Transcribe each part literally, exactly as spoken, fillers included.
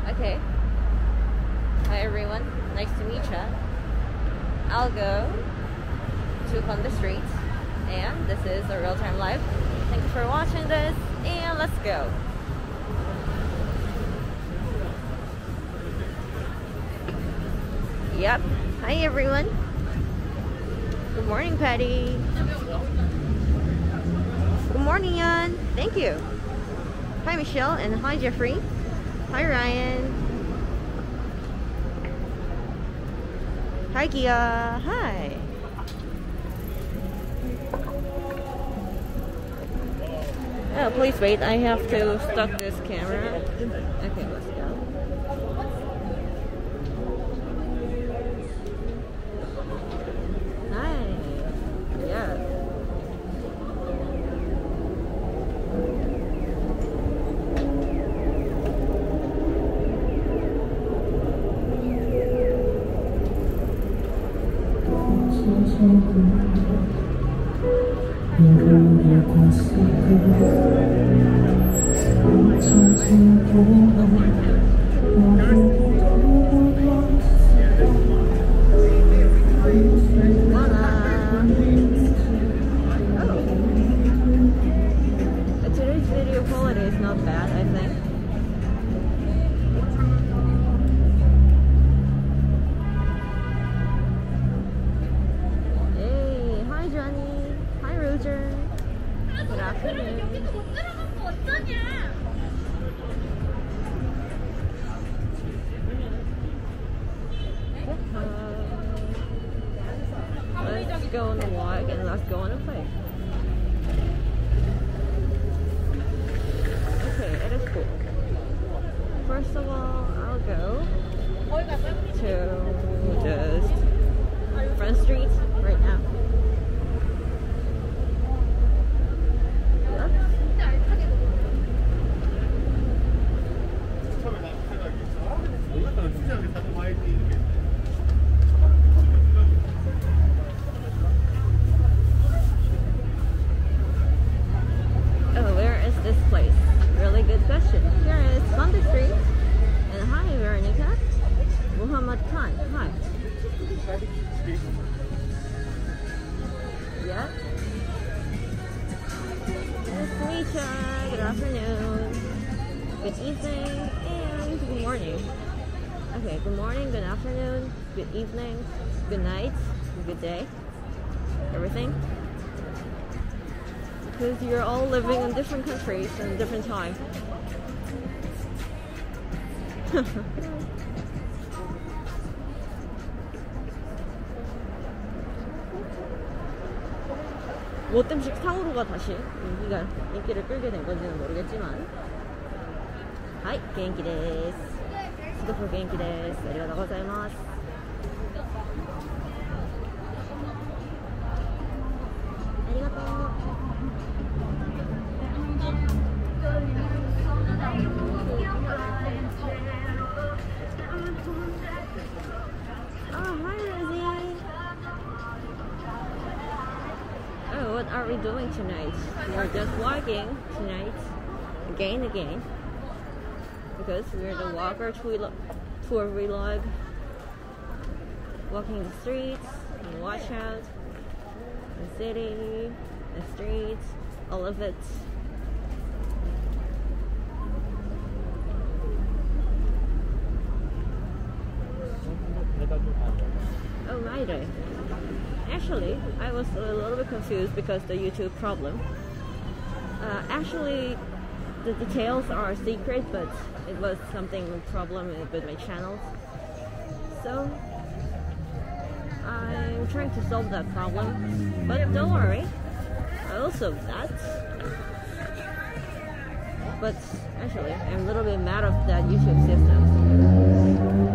Okay. Hi everyone. Nice to meet ya. I'll go to Kondae Street, and this is a real-time live. Thank you for watching this, and let's go. Yep. Hi everyone. Good morning, Patty. Good morning, Yan. Thank you. Hi, Michelle, and hi, Jeffrey. Hi, Ryan. Hi, Kia. Hi. Oh, please wait. I have to stop this camera. Okay, let's go. Hi. Yeah. Today's video quality is not bad, I think. Hey, hi Johnny. Hi Roger. Good afternoon. Let's go on a walk and let's go on a play. Okay, it is cool. First of all, I'll go to just Front Street right now. Yep. Oh, where is this place? Really good question. Here is Kondae Street. And hi, Veronica. Muhammad Khan. Hi. Yeah. Nice to meet ya. Good afternoon. Good evening. And good morning. Okay, good morning, good afternoon, good evening, good night, good day. Everything. Because you're all living in different countries and different time. 뭐 때문에 상으로가 다시 인기가, 인기를 끌게 된 건지는 모르겠지만. 하이, genki desu. 수고풀 genki desu. 아리가또 고자이마스. 아리가또. Oh, hi Rosie. Oh, what are we doing tonight? We're just walking tonight, again, again, because we're the walker tour vlog, walking the streets, and watch out, the city, the streets, all of it. Oh, my day. Actually, I was a little bit confused because the YouTube problem. Uh, actually, the details are secret, but it was something problem with my channel. So, I'm trying to solve that problem. But don't worry, I will solve that. But actually, I'm a little bit mad of that YouTube system.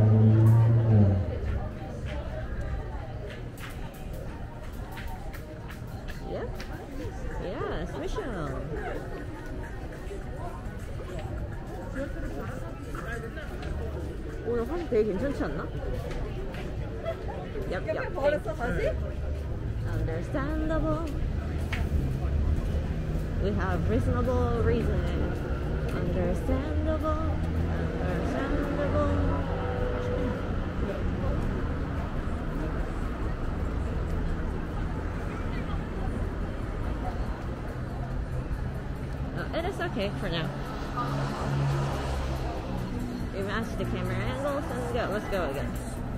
Yes, Michelle. 오늘 화질 되게 괜찮지 않나? Yep, yep. 버렸어 다시? Understandable. We have reasonable reason. Understandable. Understandable. But it's okay for now. We matched the camera angles and go. Let's go again.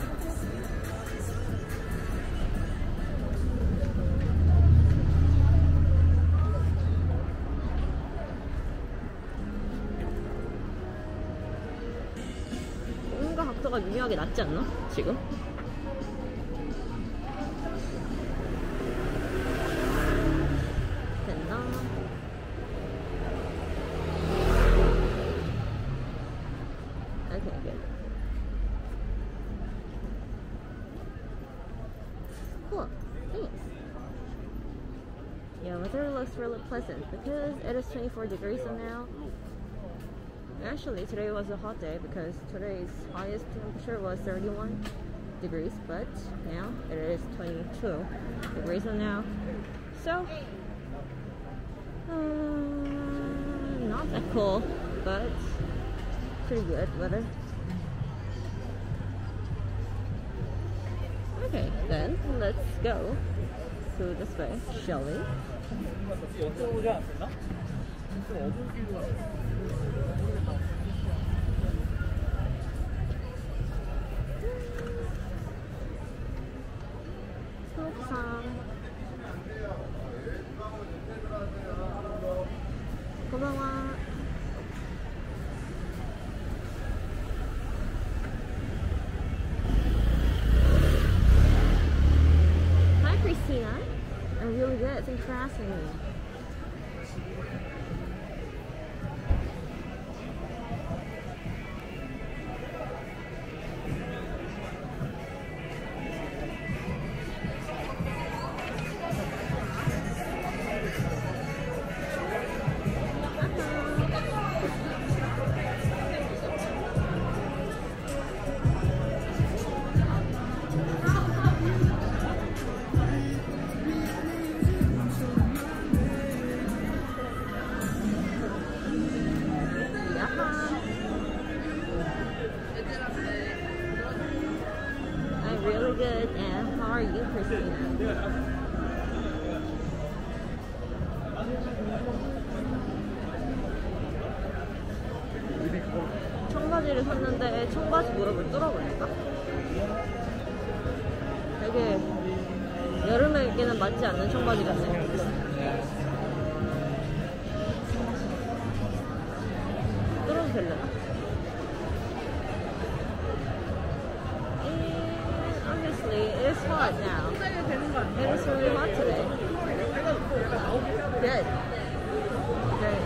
뭔가 각도가 유명하게 낮지 않나? 지금? 됐나? Okay, good. Cool. Thanks. Yeah, weather looks really pleasant because it is twenty-four degrees now. Actually, today was a hot day because today's highest temperature was thirty-one degrees, but now it is twenty-two degrees now. So, uh, not that cool, but pretty good weather. Okay, then let's go to this way, shall we? 고마워. Hi Christina. I'm really good. Thanks for asking me. Really good, and how are you, Christina? 청바지를 샀는데 청바지 무릎을 뚫어버릴까? 되게 여름에게는 맞지 않는 청바지 같네. 뚫어도 될려나? It is hot now. It is really hot today. Good. Great.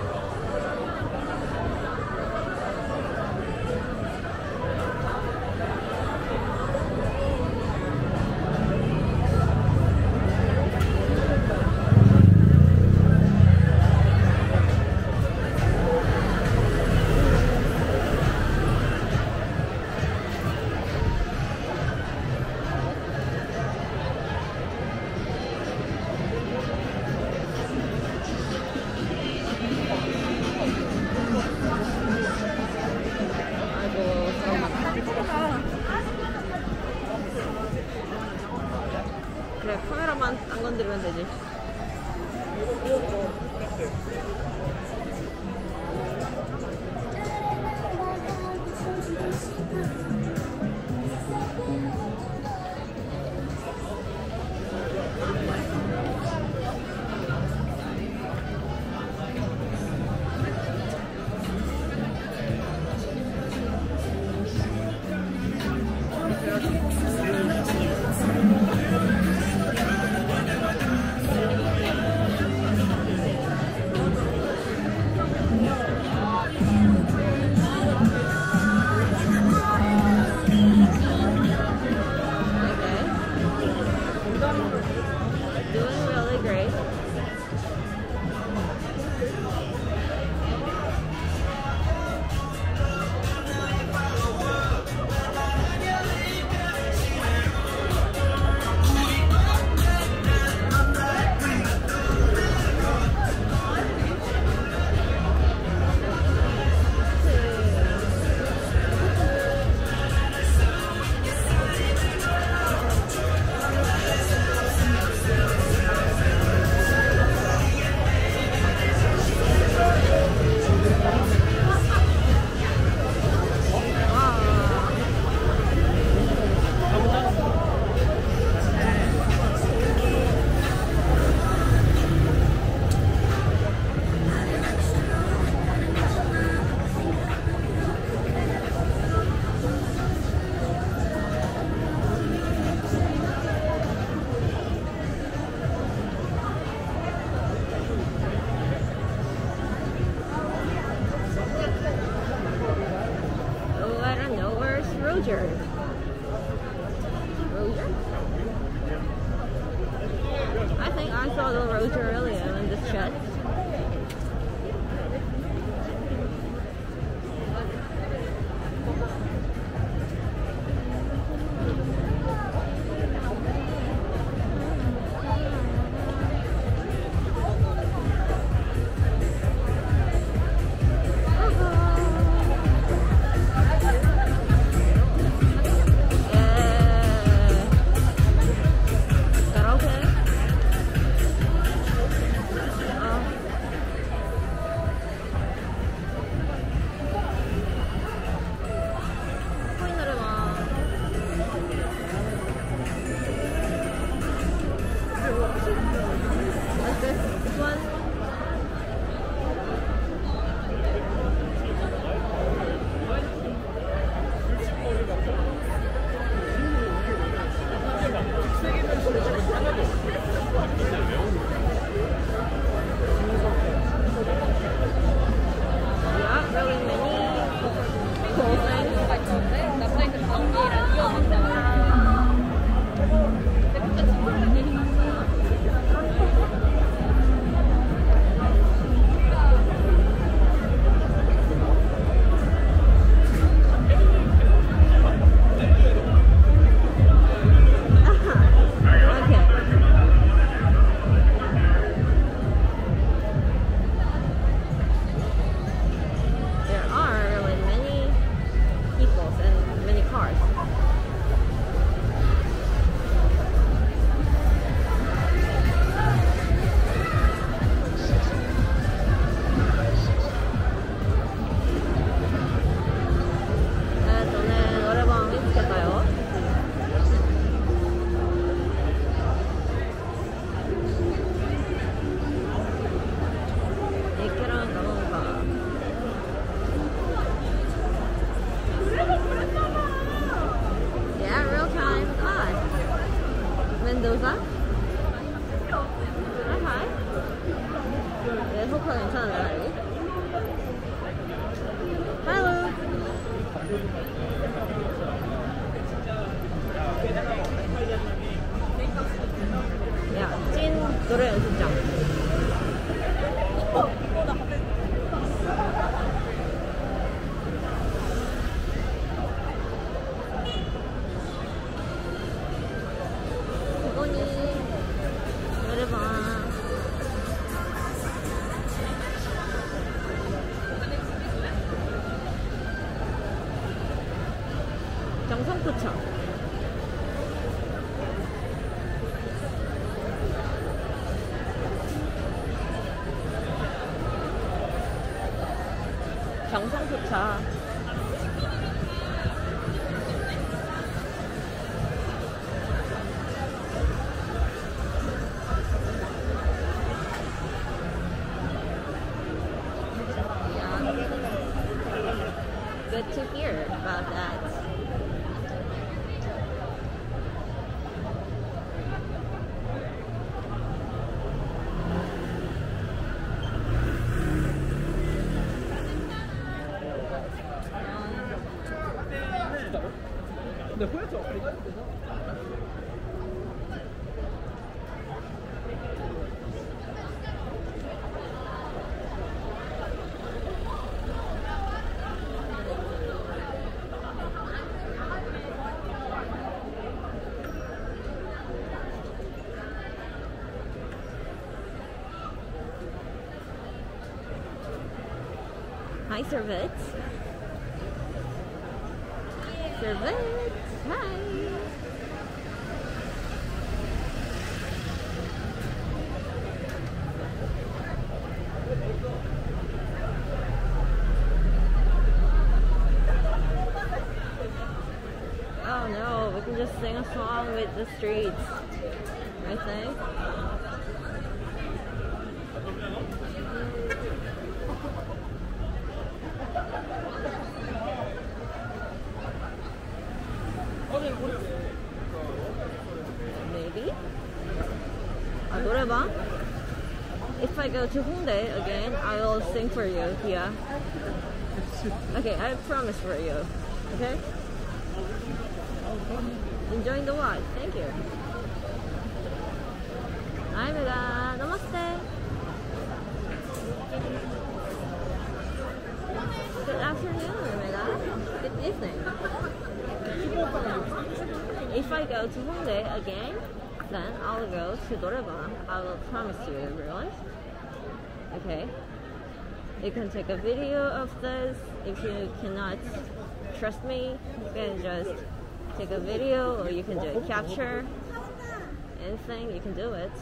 그래, 카메라만 안 건드리면 되지. Roger. Roger? I think I saw the Roger earlier in this chat. 노래 연습장. 이거니 노래방. 정성구청. 정상포차. Yeah. Good to hear about that. Hi, Servets. Servets, hi. Oh no, we can just sing a song with the streets, I think. Maybe? 아, 노래방? If I go to Hongdae again, I will sing for you, yeah. Okay, I promise for you. Okay? Enjoying the watch. Thank you. 아닙니다. Namaste. Good afternoon, Amida. Good evening. If I go to Hongdae again, then I'll go to Noraebang. I will promise you, everyone. Okay. You can take a video of this. If you cannot trust me, you can just take a video, or you can do a capture. Anything, you can do it.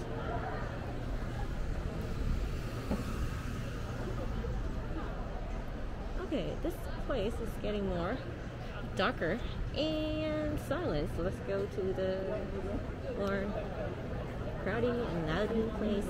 Okay, this place is getting more darker and silent, so let's go to the more crowded and loud place.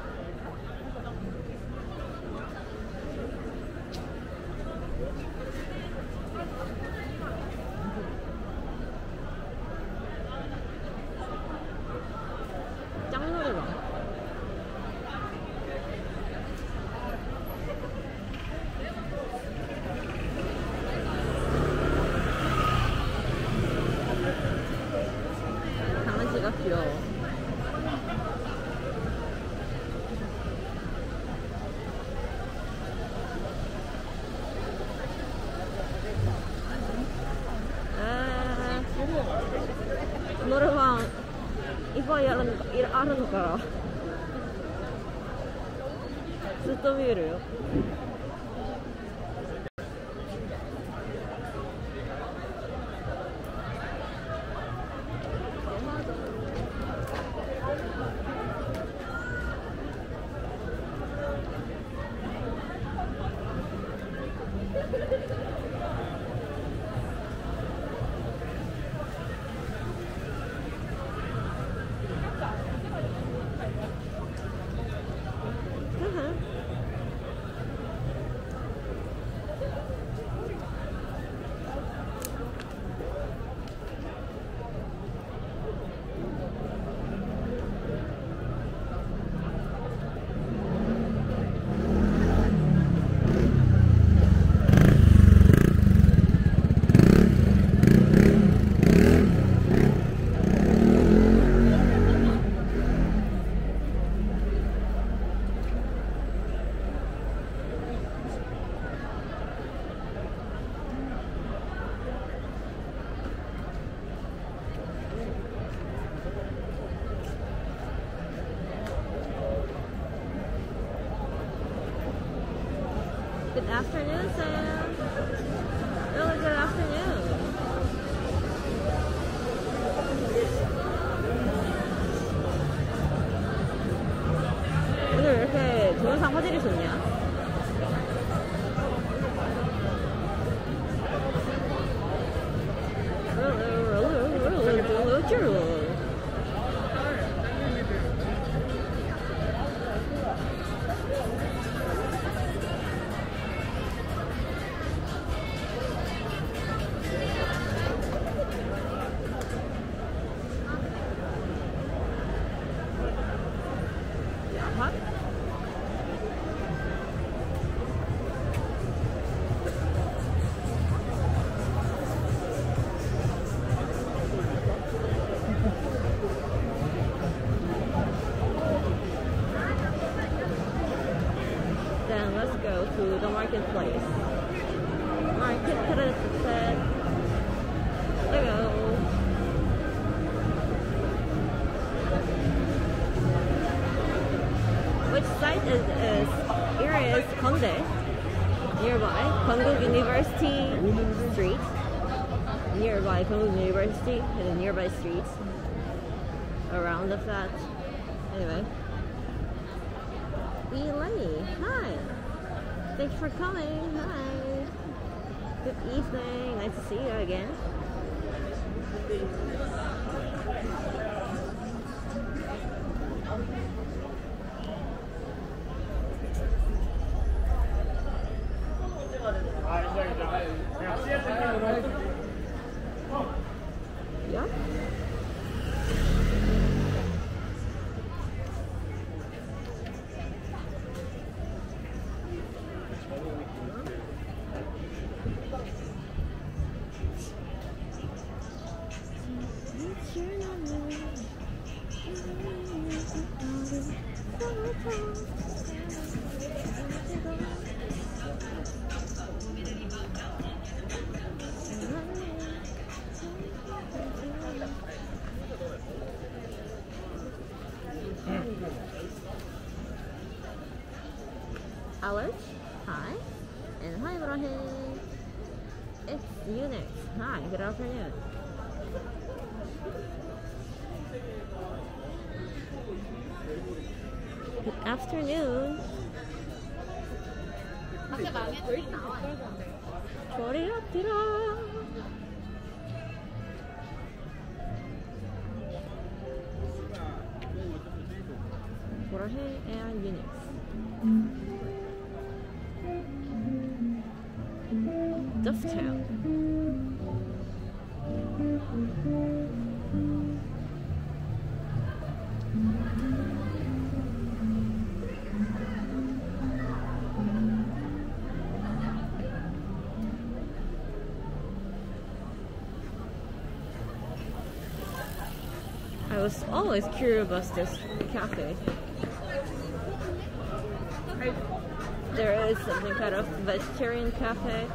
강아지가 귀여워. 아, 노래방 이거 야는 일あるのかずっと見えるよ。Good afternoon, Sam. Really good afternoon. 오늘 왜 이렇게 동영상 화질이 좋냐? Then let's go to the marketplace. Marketplace. There we go. Which site is, is here is Kondae, nearby Konkuk University Street, nearby Konkuk University and the nearby streets around of that. Anyway, Elaine, hi. Thanks for coming. Hi. Good evening. Nice to see you again. Yeah. dollars. Hi. And hi, Brahe. It's Unix. Hi, good afternoon. Good afternoon. 저리라 뛰라. Brahe and Unix. Dufftown. I was always curious about this cafe. There is something kind of vegetarian cafe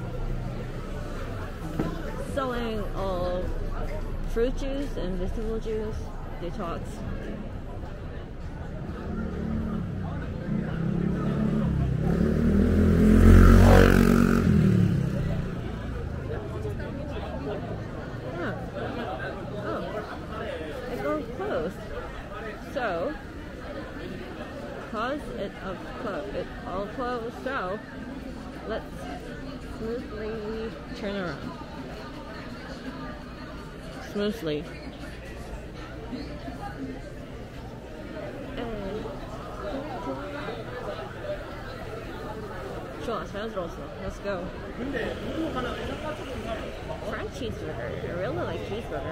selling all fruit juice and vegetable juice, detox. Yeah. Oh, it's all closed. So, cause it of clo it all closed. So, let's smoothly turn around. Smoothly. And 좋아, 자연스러웠어. Let's go. French cheeseburger. I really like cheeseburger.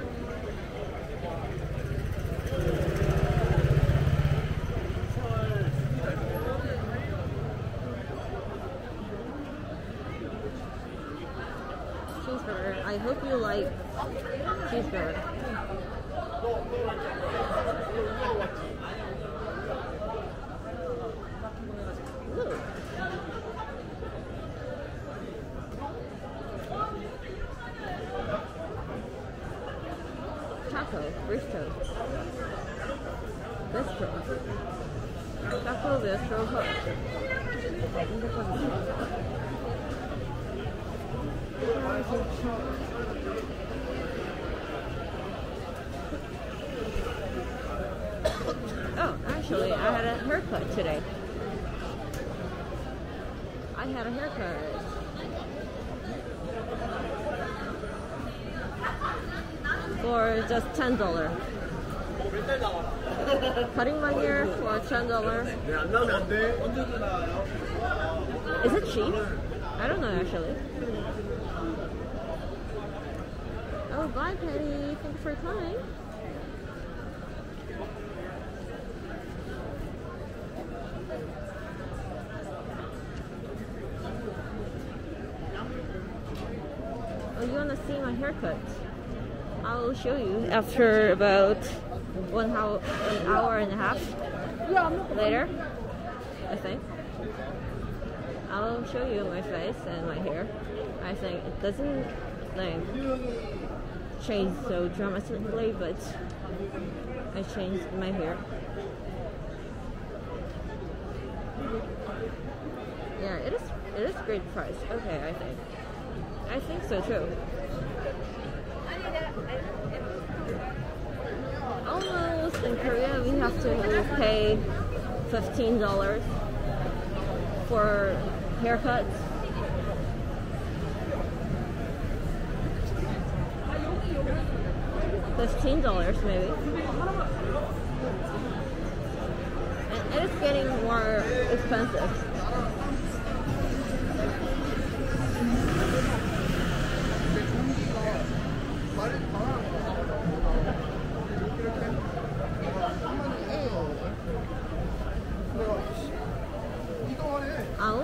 Cheeseburger. I hope you like cheeseburger. Ooh. Taco, bistro. Bistro. Taco, bistro, hut. Oh, actually, I had a haircut today. I had a haircut. For just ten dollars. Cutting my hair for ten dollars. Is it cheap? I don't know actually. Oh, bye, Penny. Thank you for coming. Oh, you want to see my haircut? I'll show you after about one hour, an hour and a half later, I think. I'll show you my face and my hair. I think it doesn't like change so dramatically, but I changed my hair. Yeah, it is. It is great price. Okay, I think. I think so too. Almost in Korea, we have to pay fifteen dollars for haircuts. Fifteen dollars maybe. And it is getting more expensive. Oh.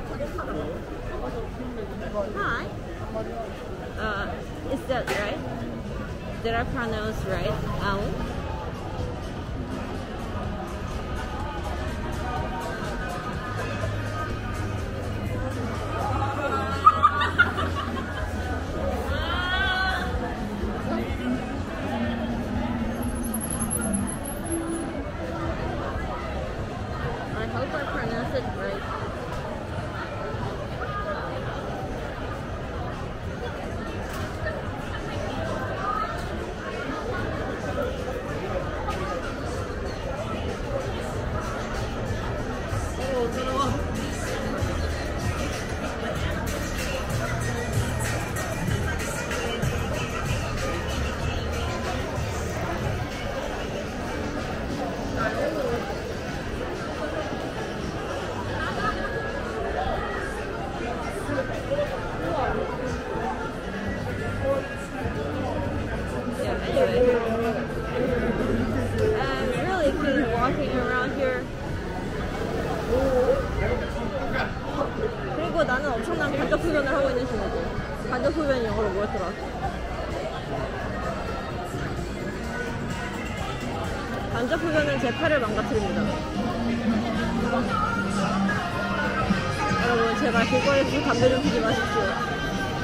Hi. Uh, is that right? Did I pronounce right? Oh. I hope I pronounced it right. 간접 흡연 영어로 뭐였더라? 간접 흡연은 제 팔을 망가뜨립니다. 여러분 제발 길거리에서 담배 좀 피지 마십시오.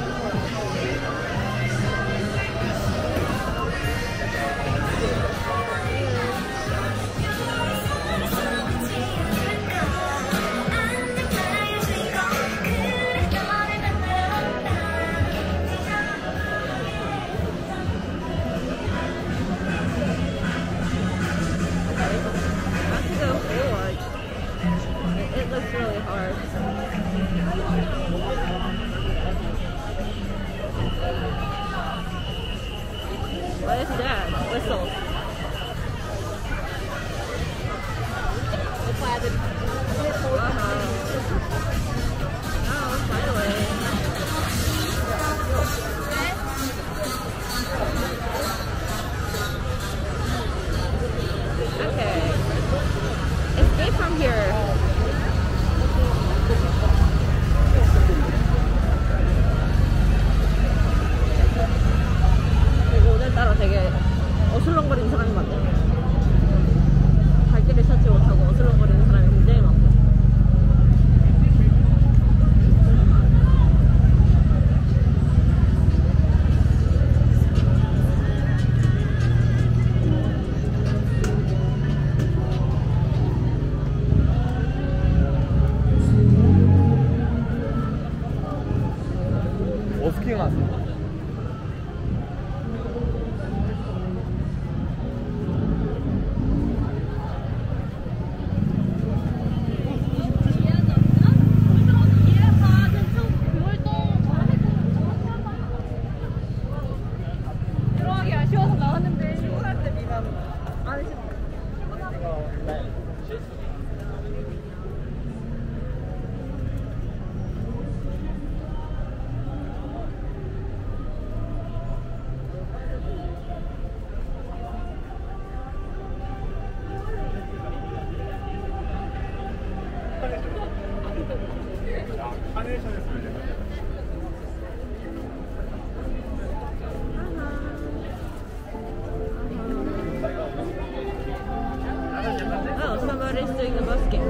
What is that? Whistle. Oh, finally. Okay. Escape from here. 오늘따라 되게 어슬렁거리는 사람이 많네. 갈 길을 찾지 못하고 어슬렁거리는 사람이 굉장히 많고. 버스킹 하세요? Oh, somebody's doing the busking.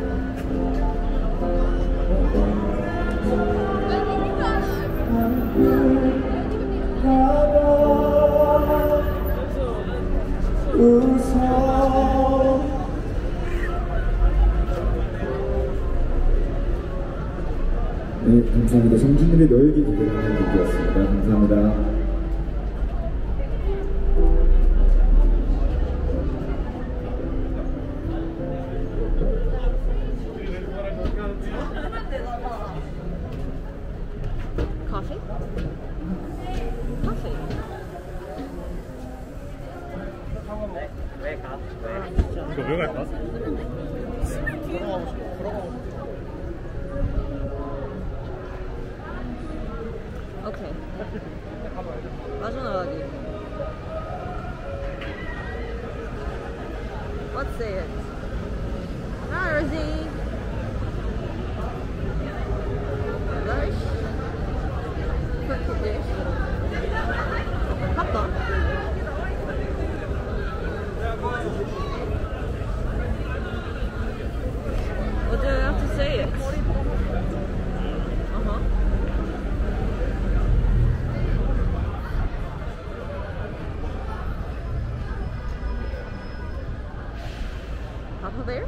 네, 감사합니다. 정준일의 너에게 기대하는 곡이었습니다. 감사합니다. Coffee? Coffee. 왜 가? 아, 진짜. 이거 왜 갈까? 오케이. 빠져나가기. Let's say it. Hi, Rosie. Lush. Cookie dish. Hot dog. What do I have to say it? Uh-huh. Papa Bear?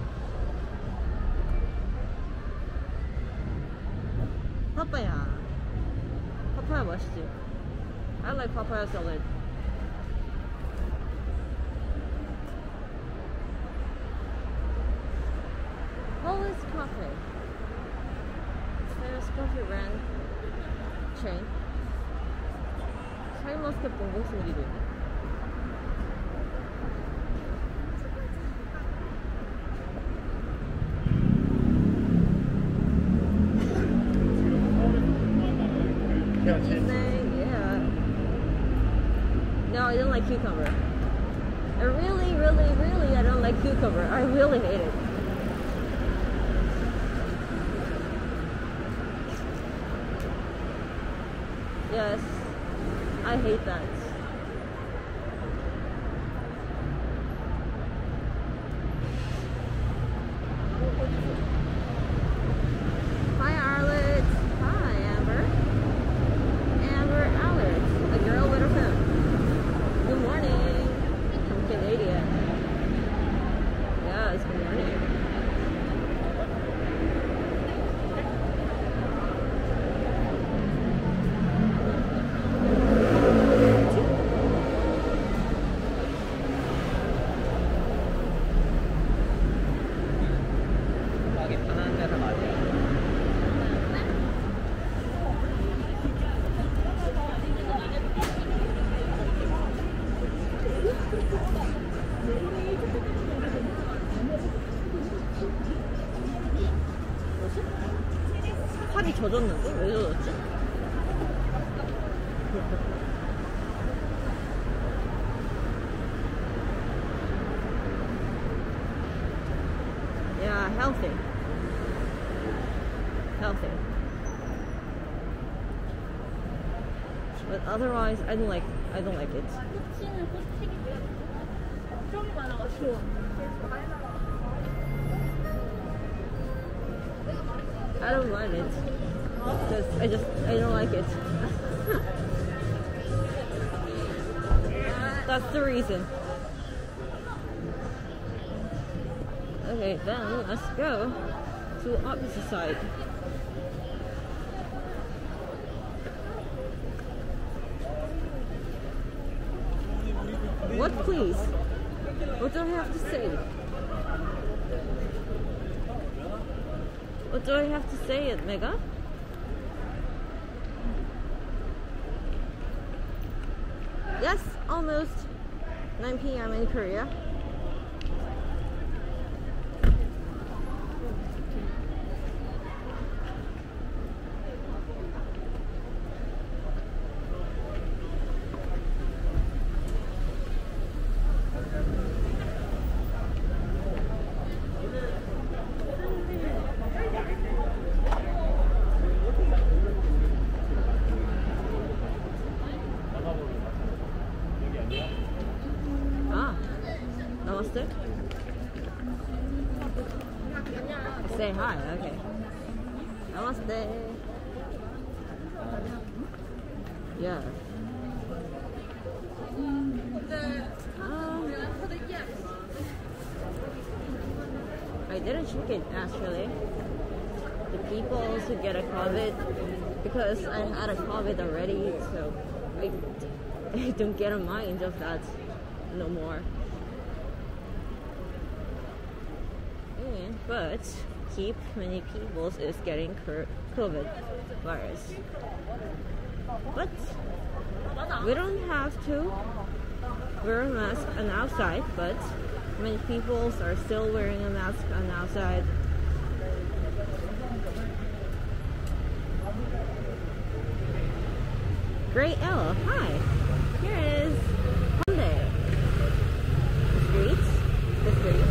Papaya. Papaya 맛있지? I like papaya salad. Polish Cafe. There's coffee brand chain. 샤인머스켓 봉봉 스무디도 있네. Yeah. No, I don't like cucumber. I really, really, really, I don't like cucumber. I really hate it. Yes, I hate that. Hi Arlet. Hi Amber. Amber Alert, a girl with a phone. Good morning. I'm Canadian. Yes, good morning. 가기 편한 데서 맞아요. 팔이 젖었는데? 왜 젖었지? Yeah, healthy. Healthy. But otherwise, I don't like. I don't like it. I don't mind it. Just, I just, I don't like it. That's the reason. Okay, then let's go to opposite side. What, please? What do I have to say? What do I have to say at Mega? Yes, almost nine p m in Korea. Ah, namaste. Say hi, okay. Namaste. Yeah. Um, I didn't check it actually. The people who get a COVID, because I had a COVID already, so I, I don't get a mind of that no more. Mm, but keep many people is getting COVID virus. But we don't have to wear a mask on outside, but many people are still wearing a mask on outside. Great L, hi. Here is Hongdae Street. The street.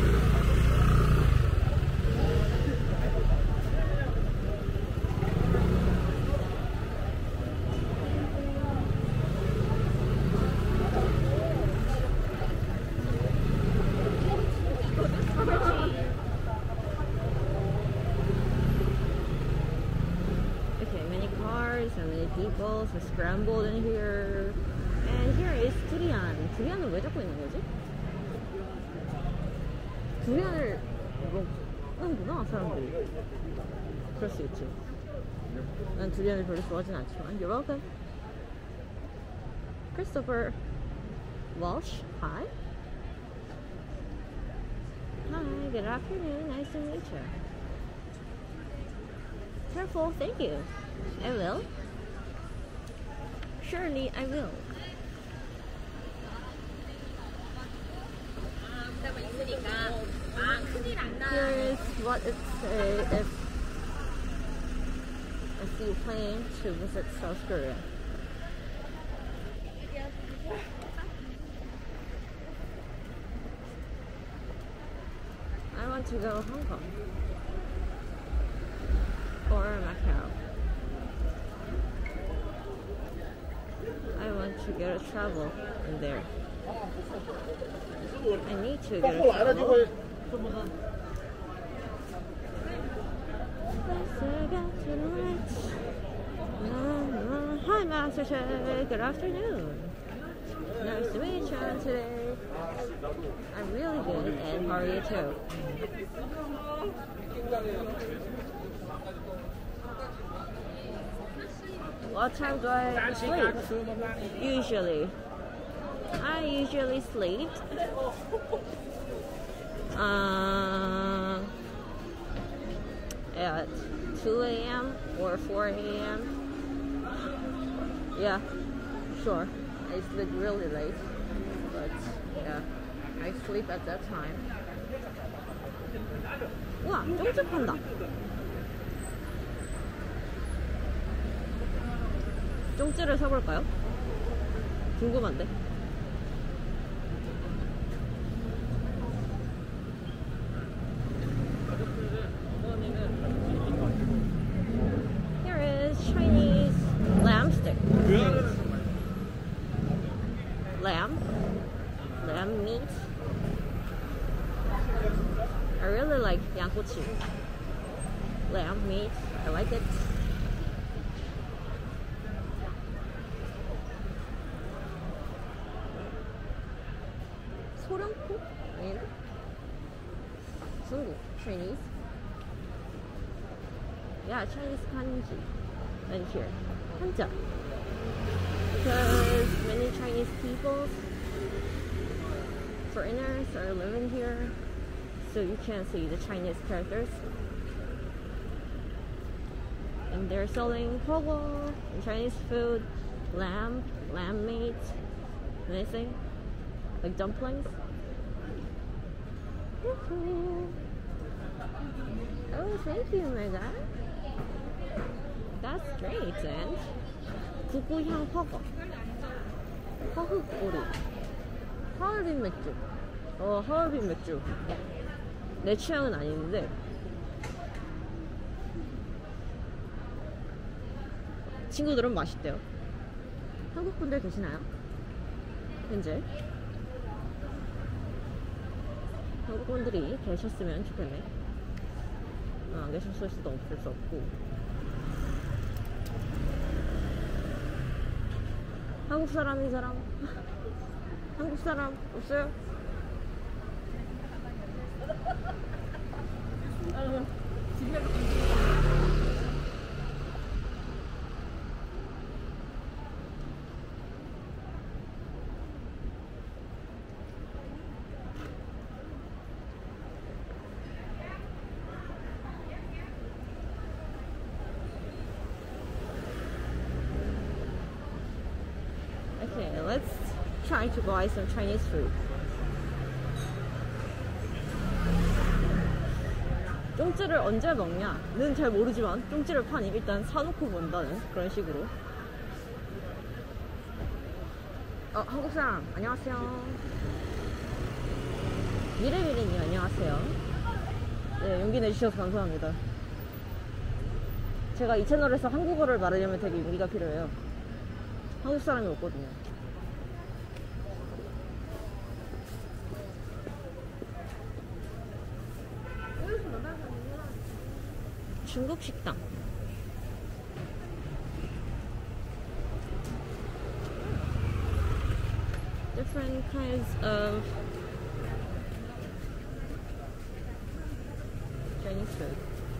Okay, many cars and many people are scrambled in here. And here is 두리안. 두리안은 왜 잡고 있는 거지? 두리안을 먹는구나, 사람들이. 그럴 수 있지. 난 두리안을 별로 좋아하진 않지만. You're welcome. Christopher Walsh, hi. Hi, good afternoon. Nice to meet you. Careful, thank you. I will. Surely I will. Here is what it says if if you plan to visit South Korea. I want to go to Hong Kong or Macau. to get a travel in there. I need to get a travel. Hi, Master Chef. Good afternoon. Nice to meet you today. I'm really good, and how are you too? What time do I sleep? Usually. I usually sleep uh, at two A M or four A M Yeah, sure. I sleep really late, but yeah, I sleep at that time. 우와, 쫑ጭ 판다. 쫑ጭ를 사볼까요? 궁금한데. Here is Chinese lamb stick. Lamb, lamb meat. I really like 양꼬치. Lamb meat, I like it. 소량포? 아니네. 중국, Chinese. Yeah, Chinese kanji. And here, 한자. Because many Chinese people, foreigners are living here, so you can't see the Chinese characters. And they're selling pogo and Chinese food, lamb, lamb meat, anything, like dumplings. Oh, thank you, my guy. That's great, and 구구향 허거, 허흑오리, 하얼빈 맥주. 어, 하얼빈 맥주. 내 취향은 아닌데 친구들은 맛있대요. 한국 분들 계시나요? 현재 한국 분들이 계셨으면 좋겠네. 어, 안 계셨을 수도 없을 수 없고. 한국 사람, 이 사람? 한국 사람 없어요? Okay, let's try to buy some Chinese food. 쫑찌를 언제 먹냐는 잘 모르지만 쫑찌를 파니 일단 사놓고 본다는 그런 식으로. 어, 한국 사람 안녕하세요. 미래미래님 안녕하세요. 네, 용기 내주셔서 감사합니다. 제가 이 채널에서 한국어를 말하려면 되게 용기가 필요해요. 한국 사람이 없거든요. 중국 식당. Different kinds of Chinese food.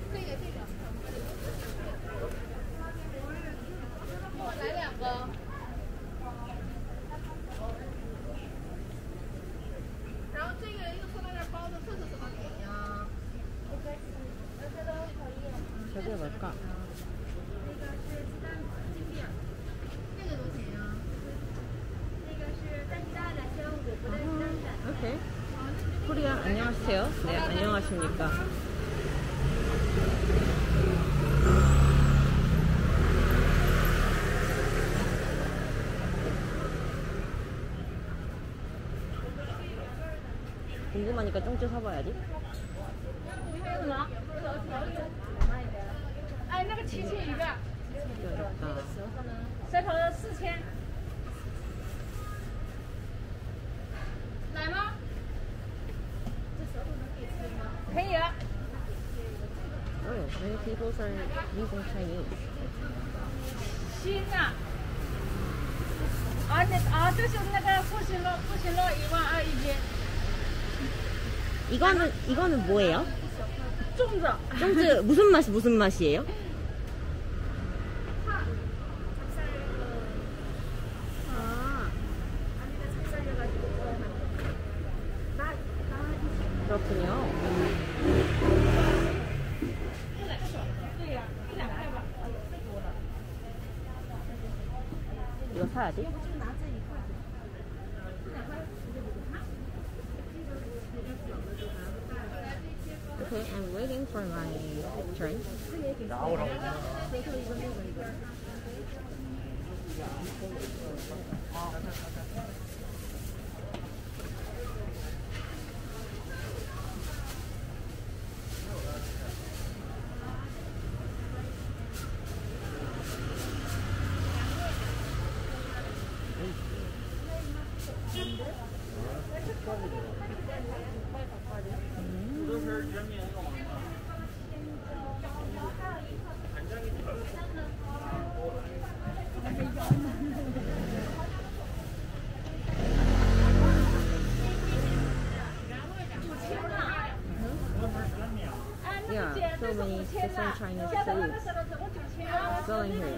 저게 뭘까? 오케이. 코리아 안녕하세요. 네, 안녕하십니까. 궁금하니까 쫑ጭ 사봐야지. 哎，那个七千一个， 어렵다. 舌头的四千。 details are using Chinese. 신아. 아니, 아,就是那个不行了，不行了，一万二一斤。 이거는 이거는 뭐예요? 粽子。 쫑즈 무슨 맛이 무슨 맛이에요? 아. 그렇군요. 이거 사야지. Okay, I'm waiting for my turn. Yeah, so many different Chinese foods selling here.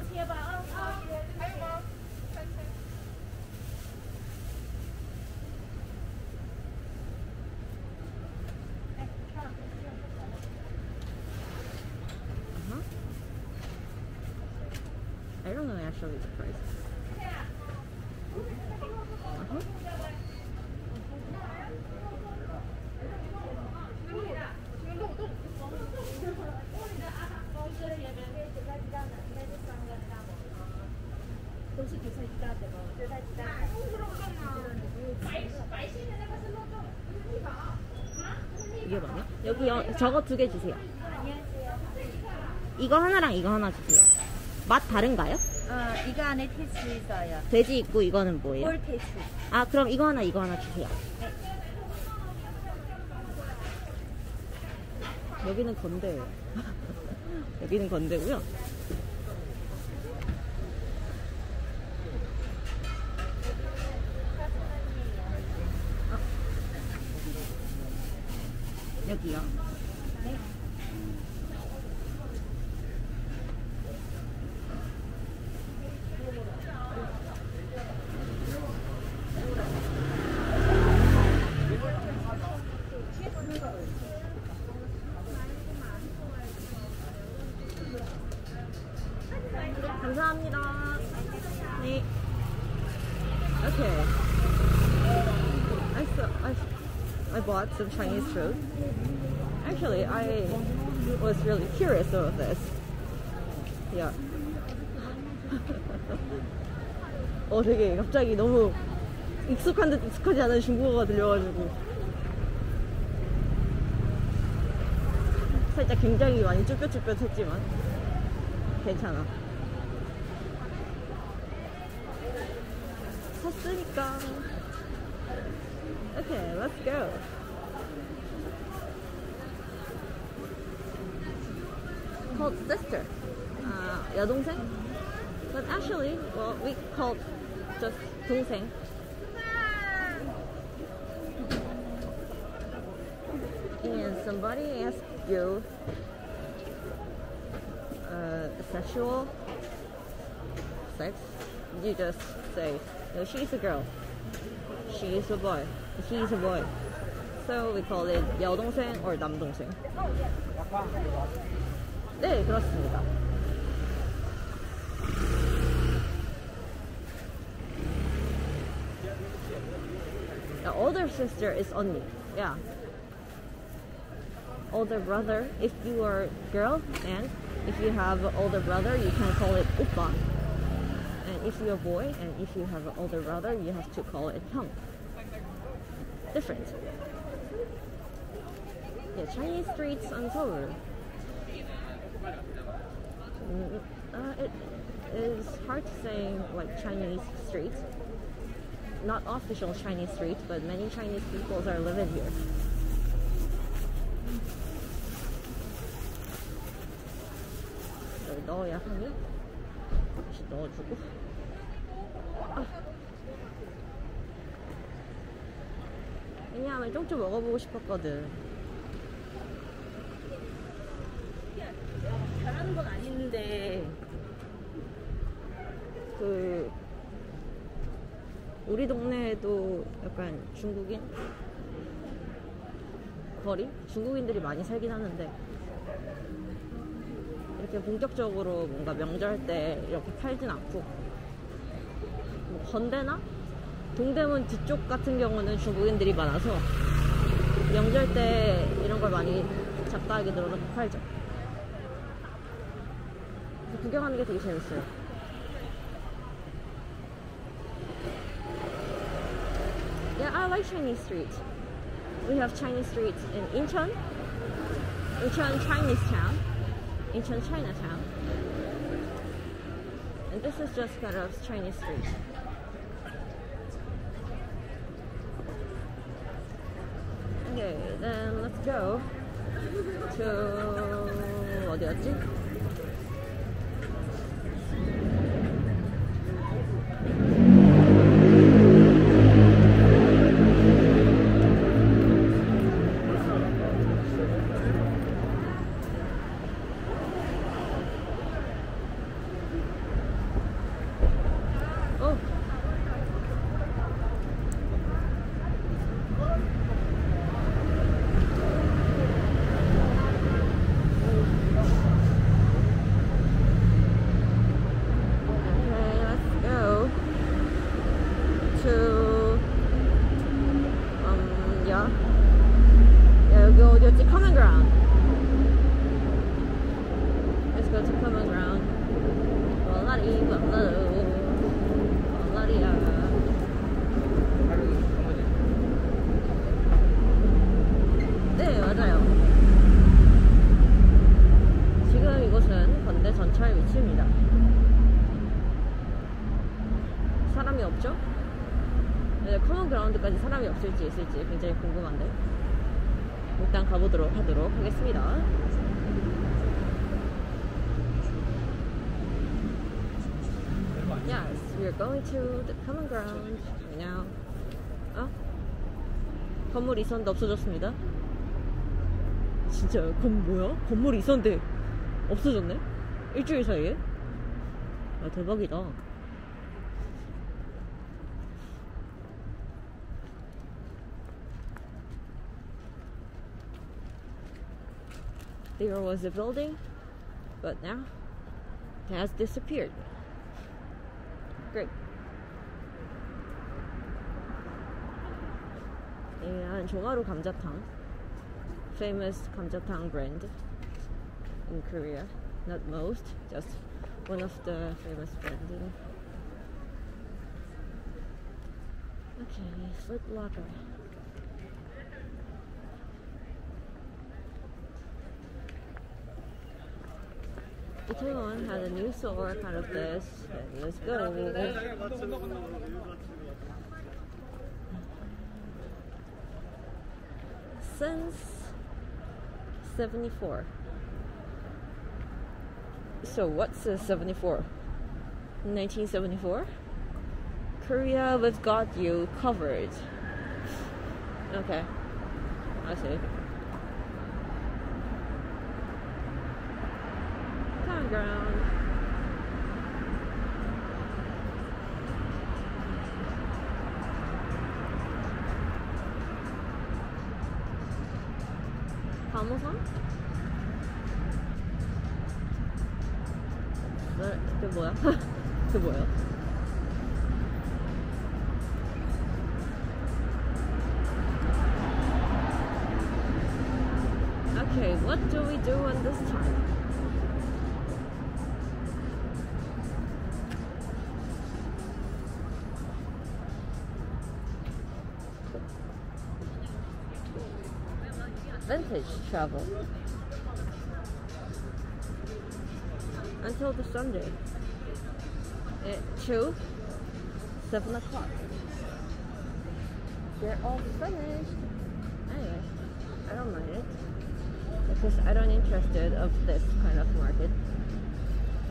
Uh-huh. I don't know actually the price. Uh-huh. 이게 뭐냐? 여기 여, 저거 두 개 주세요. 이거 하나랑 이거 하나 주세요. 맛 다른가요? 어, 이거 안에 테스 있어요. 돼지 있고 이거는 뭐예요? 볼 테스. 아 그럼 이거 하나 이거 하나 주세요. 여기는 건대예요. 여기는 건대고요. 아. 여기요. 네. 감사합니다. 네. Okay. I saw, I, I bought some Chinese food. Actually, I was really curious about this. Yeah. 어, 되게 갑자기 너무 익숙한 듯 익숙하지 않은 중국어가 들려가지고 살짝 굉장히 많이 쭈뼛쭈뼛했지만 괜찮아. 샀으니까. Okay, let's go. Called sister. Uh, 여동생? But actually, well, we called just 동생. And somebody asked you uh, sexual sex, you just say, no, she's a girl, she's a boy, he's a boy. So we call it 여동생 or 남동생. 네, 그렇습니다. The older sister is 언니. Yeah. Older brother, if you are a girl, and if you have an older brother, you can call it 오빠. And if you're a boy, and if you have an older brother, you have to call it 형. Different. Yeah, Chinese streets on Seoul. Mm, uh, it is hard to say like Chinese streets. Not official Chinese streets, but many Chinese people are living here. 넣어야 하니 다시 넣어주고. 아. 왜냐하면 쪽쪽 먹어보고 싶었거든. 잘하는 건 아닌데 그 우리 동네에도 약간 중국인 거리? 중국인들이 많이 살긴 하는데 이렇게 본격적으로 뭔가 명절 때 이렇게 팔진 않고, 뭐 건대나 동대문 뒤쪽 같은 경우는 중국인들이 많아서 명절 때 이런 걸 많이 잡다하게 늘어놓고 팔죠. 구경하는 게 되게 재밌어요. Yeah, I like Chinese street. We have Chinese streets in Incheon, Incheon Chinese town, Incheon Chinatown, and this is just kind of Chinese street. Okay, then let's go to 어디였지? 네, 맞아요. 지금 이곳은 건대 전철 위치입니다. 사람이 없죠? 네, 커먼 그라운드까지 사람이 없을지 있을지 굉장히 궁금한데 일단 가보도록 하도록 하겠습니다. Yes, we are going to the common ground right now. 어? 건물이 있었는데 없어졌습니다. 진짜 건 뭐야? 건물이 있었는데 없어졌네? 일주일 사이에? 아, 대박이다. There was a building, but now it has disappeared. Great. And 조마루 감자탕, famous 감자탕 brand in Korea. Not most, just one of the famous brands. Okay, Foot Locker. Itaewon had a new store kind of this. Let's go. Since seventy-four. So what's a seventy-four? nineteen seventy-four? Korea, we've got you covered. Okay, I see. Common ground. 감호선? 네, 그게 뭐야? 그게 뭐야? Okay, what do we do on this time? Vintage travel until the Sunday at two, seven o'clock. They're all finished. Anyway, I don't mind it because I don't interested of this kind of market.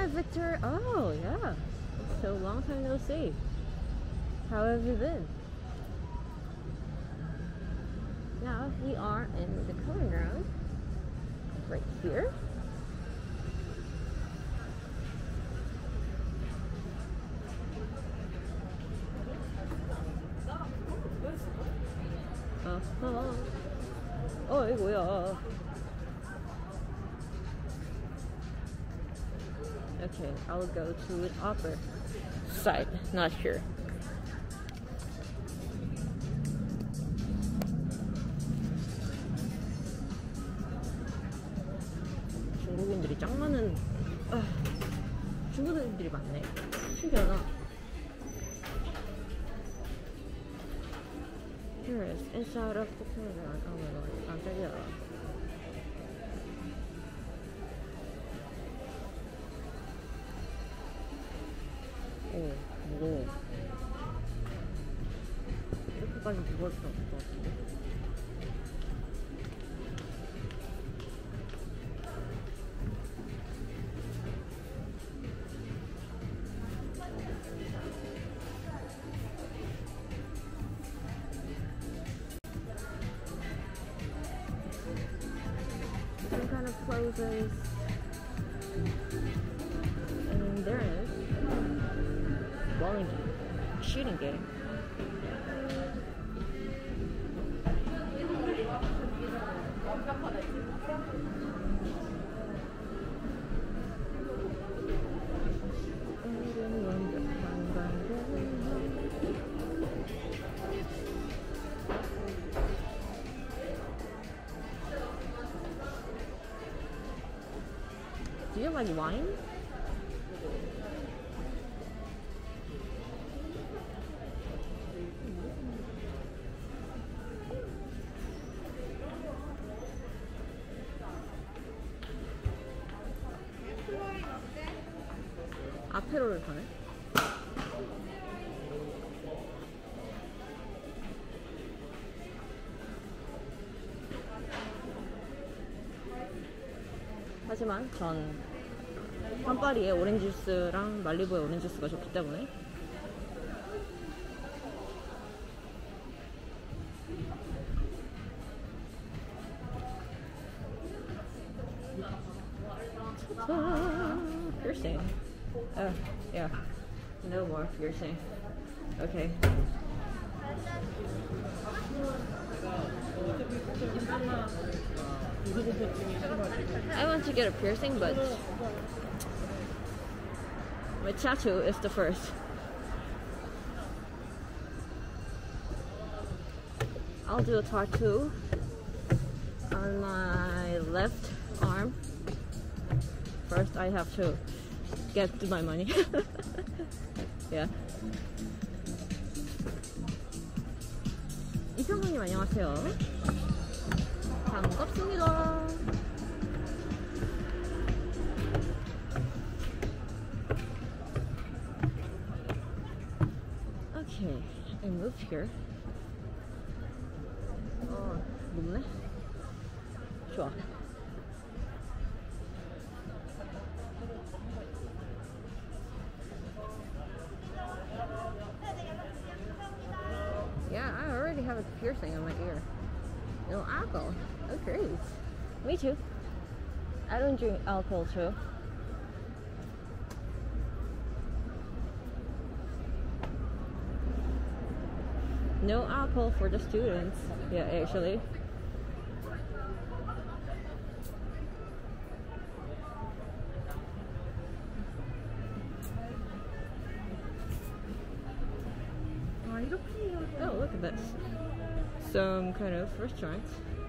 Victor. Oh, yeah. So long time no see. How have you been? Now we are in the common ground right here. Uh-huh. 어이구야. Okay, I'll go to the upper side, not here. 중국인들이 짱 많은, 아, 중국인들이 많네. 신기하다. Here is inside of the playground. Oh my god, 깜짝이야. 오, 무거워. 이렇게까지 무거울 필요 없을 것 같은데. Some kind of closes. And there it is. Bowling game, shooting game. Do you like wine? 아페롤을 파네? 하지만 전 한파리에 오렌지 주스랑 말리부의 오렌지 주스가 좋기 때문에 piercing. Oh, yeah. No more piercing. Okay. I want to get a piercing, but my tattoo is the first. I'll do a tattoo on my left arm. First, I have to get my money. Yeah. 이평론님 안녕하세요. 반갑습니다. Okay, I moved here. 어, 높네? 좋아. Yeah, I already have a piercing on my ear. No alcohol. Oh, great. Me too. I don't drink alcohol too. No alcohol for the students. Yeah, actually. Oh, look at this. Some kind of restaurant.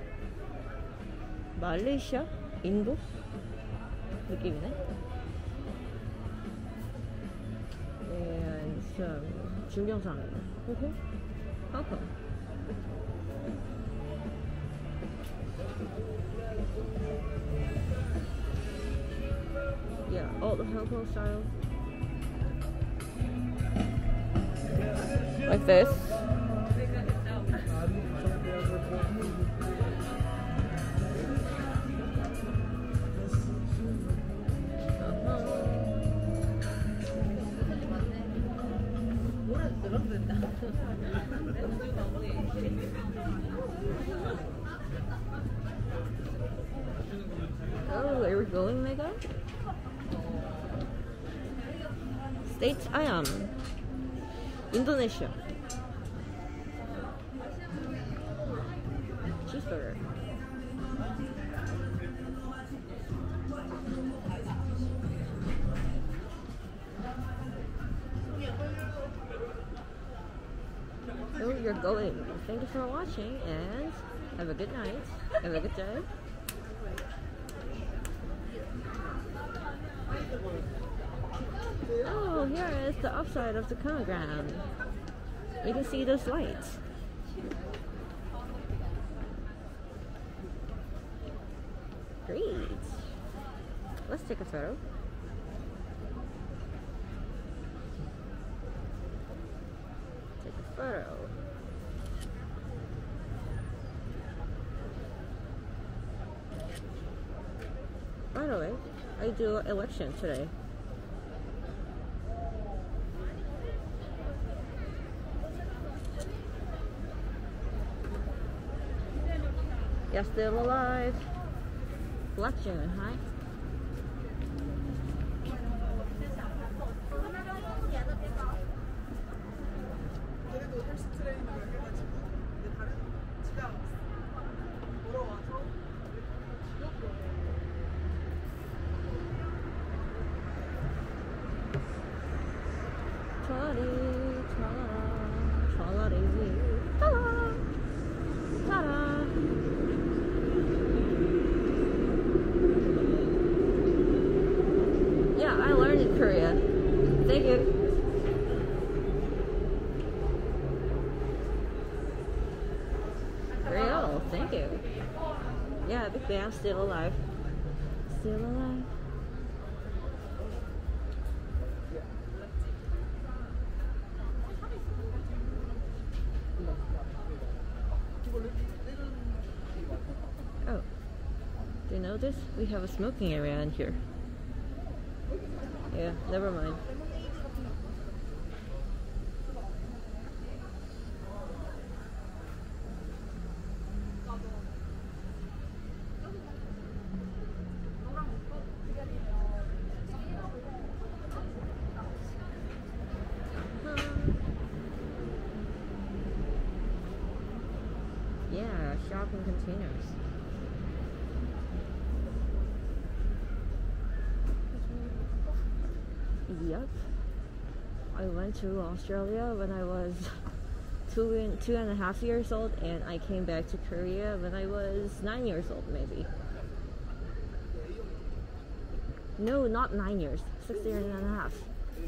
Malaysia? 인도? 느낌이네. And some 중경상. Okay. Hong Kong. Yeah, all the Hong Kong style. Like this. Uh-huh. Oh, where are we going, Mega? State Ayam, Indonesia. Cheeseburger. Oh, you're going. Thank you for watching and have a good night. Have a good day. Oh, here is the upside of the chronogram. You can see those lights. Great. Let's take a photo. Take a photo. By the way, I do election today. You're still alive. Black June, hi. Yeah, I learned in Korea. Thank you. Real, thank you. Yeah, Big Bang, still alive. Still alive. Oh, do you know this? We have a smoking area in here. Yeah, never mind. Yeah, shopping containers. Yep. I went to Australia when I was two and two and a half years old, and I came back to Korea when I was nine years old, maybe. No, not nine years. Six years and a half.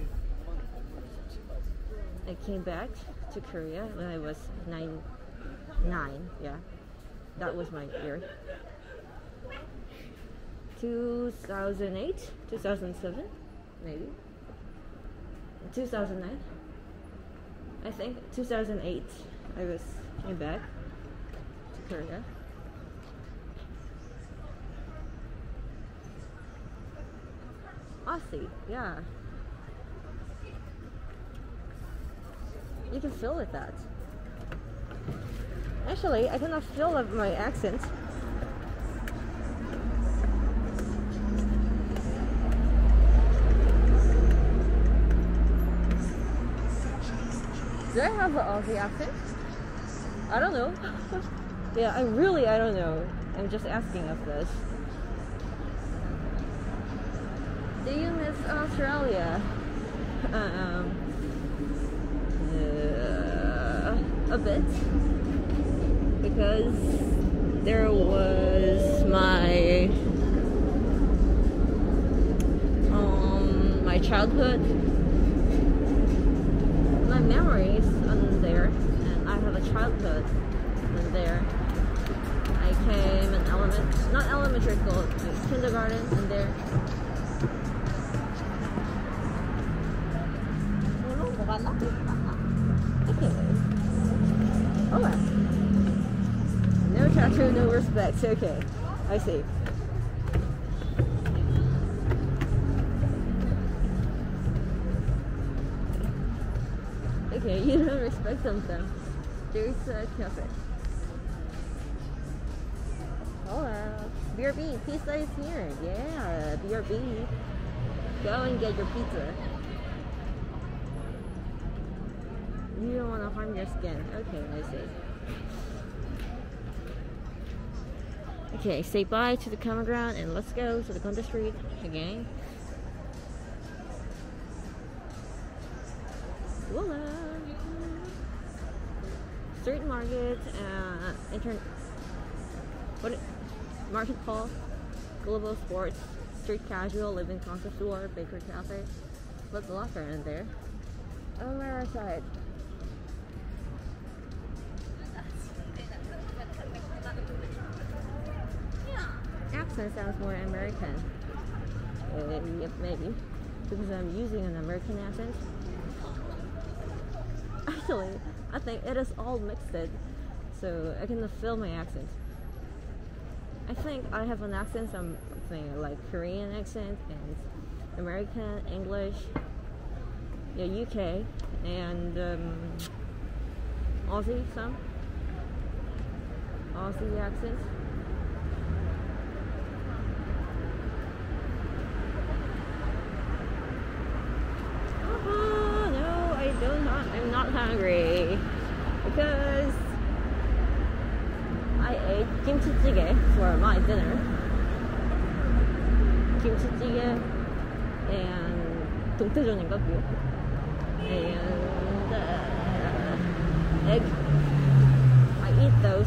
I came back to Korea when I was nine. Nine, yeah. That was my year. two thousand eight, two thousand seven, maybe. two thousand nine. I think two thousand eight. I was came back to Korea. Aussie, yeah. You can feel it that. Actually, I cannot feel up my accent. Do I have an Aussie accent? I don't know. Yeah, I really, I don't know. I'm just asking of this. Do you miss Australia? Um, uh, a bit. Because there was my um my childhood, my memories on there, and I have a childhood in there. I came in element, not elementary school, like kindergarten in there. Okay. Alright. No tattoo, no respect. Okay, I see. Okay, you don't respect them then. There's a cafe. Hello. B R B, pizza is here. Yeah, B R B. Go and get your pizza. You don't want to harm your skin. Okay, I see. Okay, say bye to the common ground and let's go to the Kondae Street again. Voila! Street market, uh, intern, what, market hall, global sports, street casual, living concept store, bakery cafe. Lots of locker in there. On my right side. Accent sounds more American. Uh, yep, maybe. Because I'm using an American accent. Actually, I think it is all mixed in, so I can feel my accent. I think I have an accent, something like Korean accent and American, English, yeah, U K, and um, Aussie, some Aussie accent. Oh no, I don't. Not, I'm not hungry because I ate kimchi jjigae for my dinner. Kimchi jjigae and 동태전인가 그게? And uh, egg. I eat those.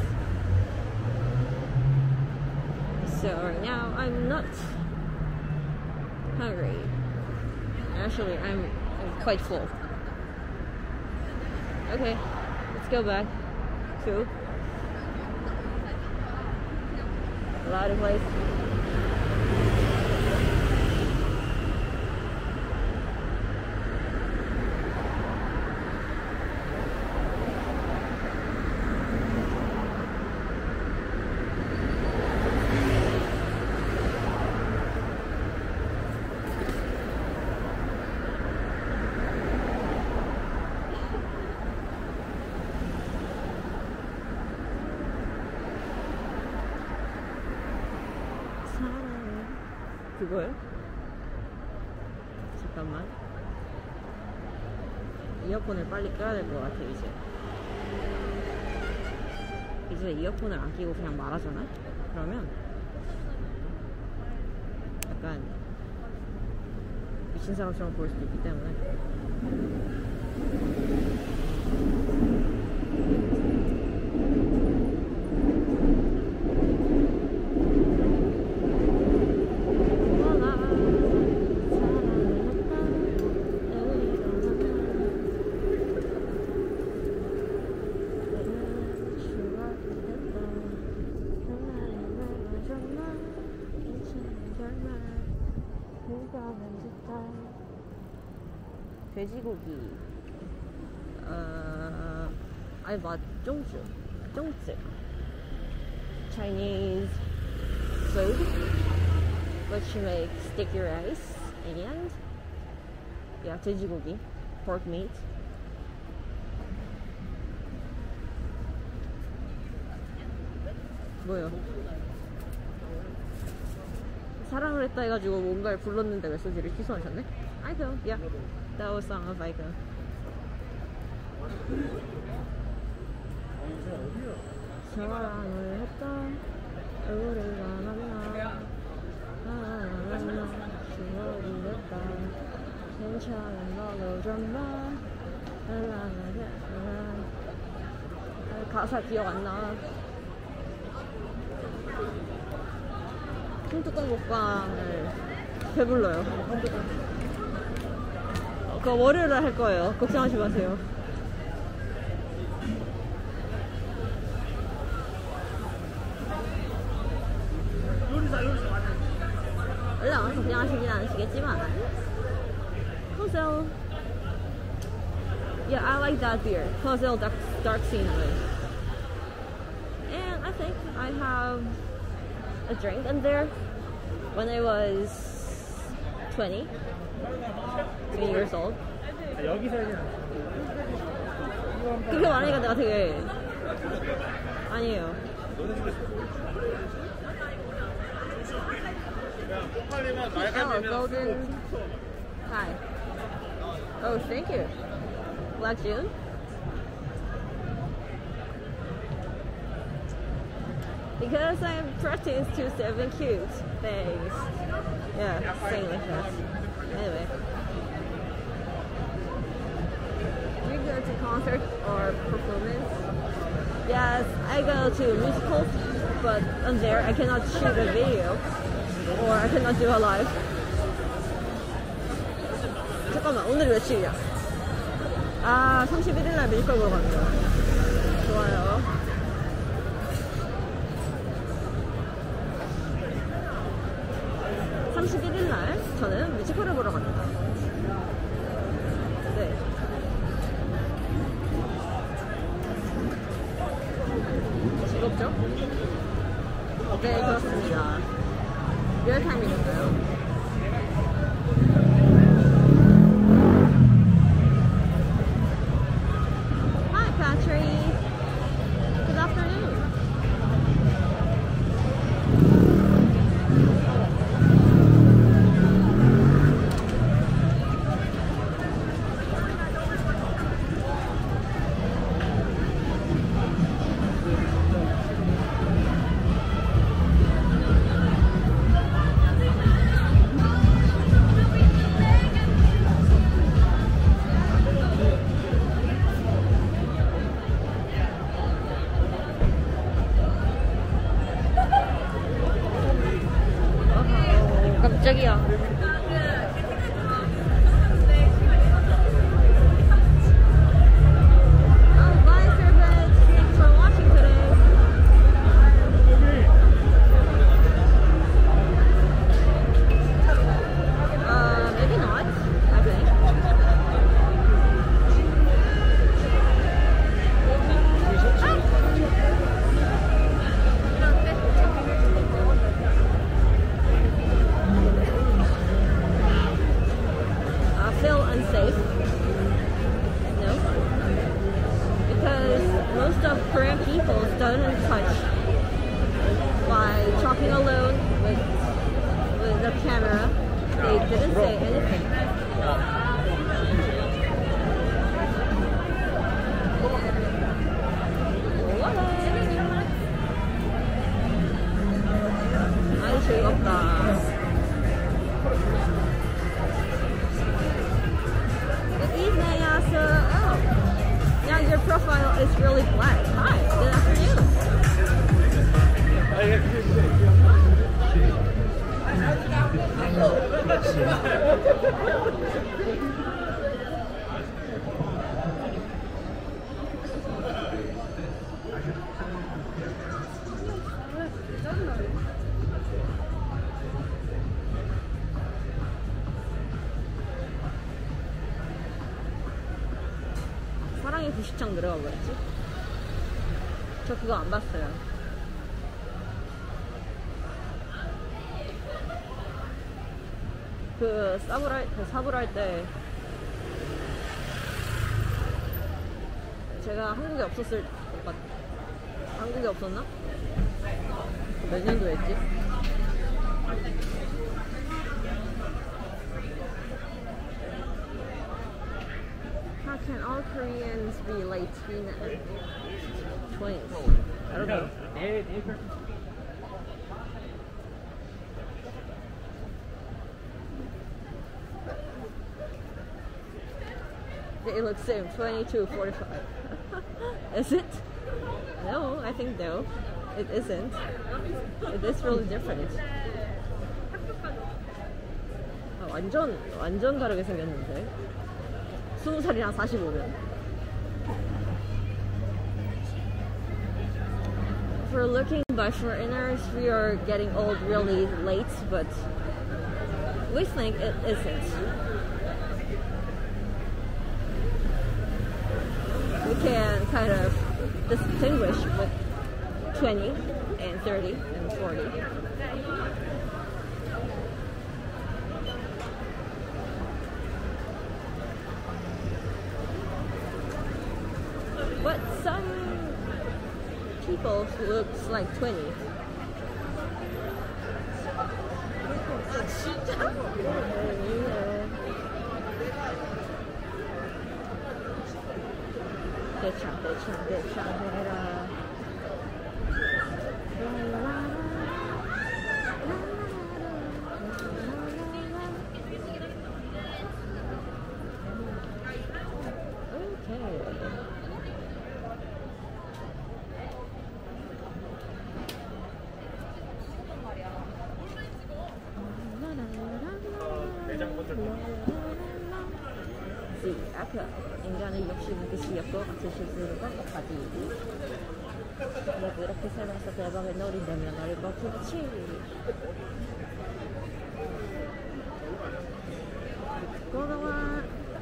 So right now I'm not hungry. Actually, I'm, I'm quite full. Okay, let's go back to a lot of place. 그거요? 잠깐만. 이어폰을 빨리 껴야 될 것 같아 이제. 이제 이어폰을 안 끼고 그냥 말하잖아? 그러면 약간 미친 사람처럼 보일 수도 있기 때문에. 돼지고기. Uh, I bought zhongzhi, zhongzi, Chinese food, which makes sticky rice and yeah, 돼지고기, pork meat. 뭐요? 사랑을 했다 해가지고 뭔가를 불렀는데 메시지를 취소하셨네? 아이고, yeah. That was song of Aiko. 사랑을 했다 우리가 만나 하나하나 추억이 됐다 괜찮은 너로 좀봐 가사 기억 안 나. 홍뚜껑 먹방을 배불러요. 그거 월요일에 할 거예요. 걱정하지 마세요. 원래 와서 걱정하시진 않으시겠지만. Kondae. Yeah, I like that beer. Kondae dark, dark scenery. And I think I have a drink in there when I was twenty. twenty years old. 여기서 해야 그렇게 말하니까 내가 되게 아니에요. Oh, golden. Hi. Oh, thank you. Black June. Because I'm practiced to seven cute things. Yeah, saying like that. Anyway. Do you go to concert or performance? Yes, I go to musicals, but on there I cannot shoot a video. Or I cannot do a live. 잠깐만, 오늘 며칠이야? 아, 삼십일 일날 뮤지컬 보러 갑니다. 좋아요. 삼십일 일날 저는 뮤지컬을 보러 갑니다. 네. 즐겁죠? 네, 그렇습니다. 리얼타임이니까요. Hi, Patrick. Good afternoon. 깜짝이야. 사랑의 구십창 들어가 버렸지? 저 그거 안 봤어요. 그 사브랄 그 사브랄 때 제가 한국에 없었을 맞 한국에 없었나? 몇 년도였지? How can all Koreans be Latina and twins? I don't know. It looks same, twenty-two forty-five. Is it? No, I think no. It isn't. It is really different. 아, 완전 완전 다르게 생겼는데. 스무 살이랑 사십오면. For looking by foreigners, we are getting old really late, but we think it isn't. We can kind of distinguish with twenty and thirty and forty. But some people looks like twenty. 대창 대창 대창 해라. 앞에 인간의 욕심은 끝이었고 같은 실수를 반복하지. 내가 이렇게 살면서 대박을 노린다면 너를 버티지. 고마워.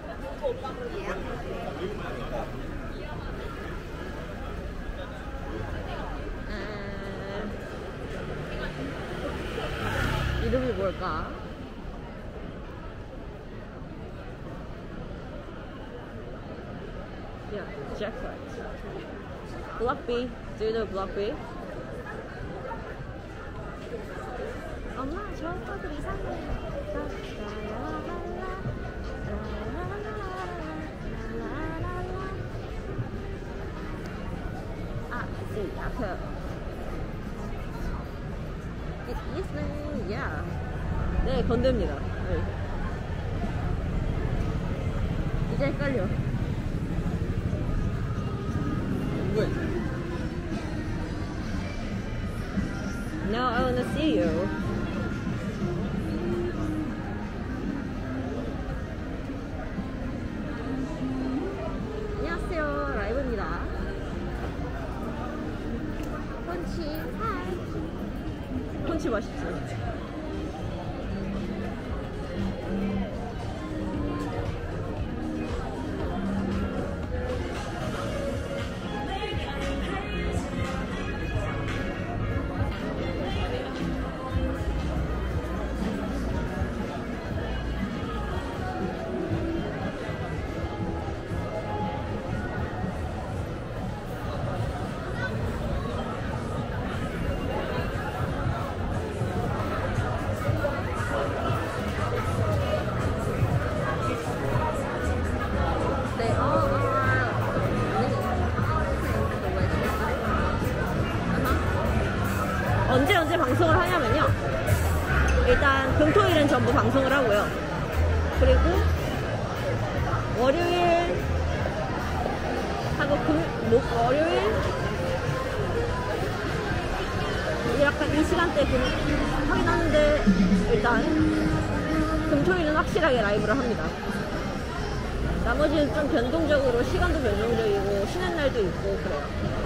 이름이 뭘까? Yeah, jackpot. Block B. Do you know Block B? 엄마, 저 오빠들 이상해. 아, see, 앞에. Yes, man. Yeah. 네, 건대입니다. 네. 이제 헷갈려. Now I wanna see you. 안녕하세요, 라이브입니다. 펀치, 하이. 펀치 맛있지? 언제 언제 방송을 하냐면요, 일단 금토일은 전부 방송을 하고요. 그리고 월요일 하고 금, 목, 월요일 약간 이 시간대 금, 하긴 하는데 일단 금토일은 확실하게 라이브를 합니다. 나머지는 좀 변동적으로, 시간도 변동적이고 쉬는 날도 있고 그래요.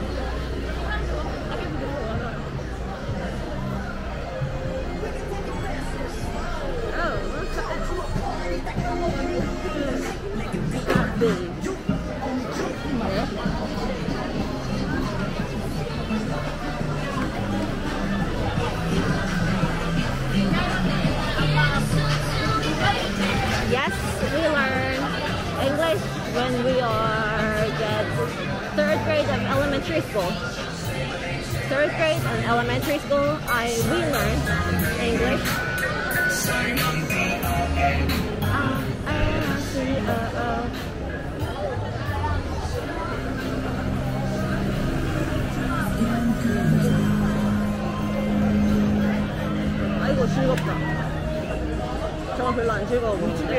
Yes, we learn English when we are at third grade of elementary school. Third grade and elementary school, I we learn English. 아이고 즐겁다. 저건 별로 안 즐거워 보이는데.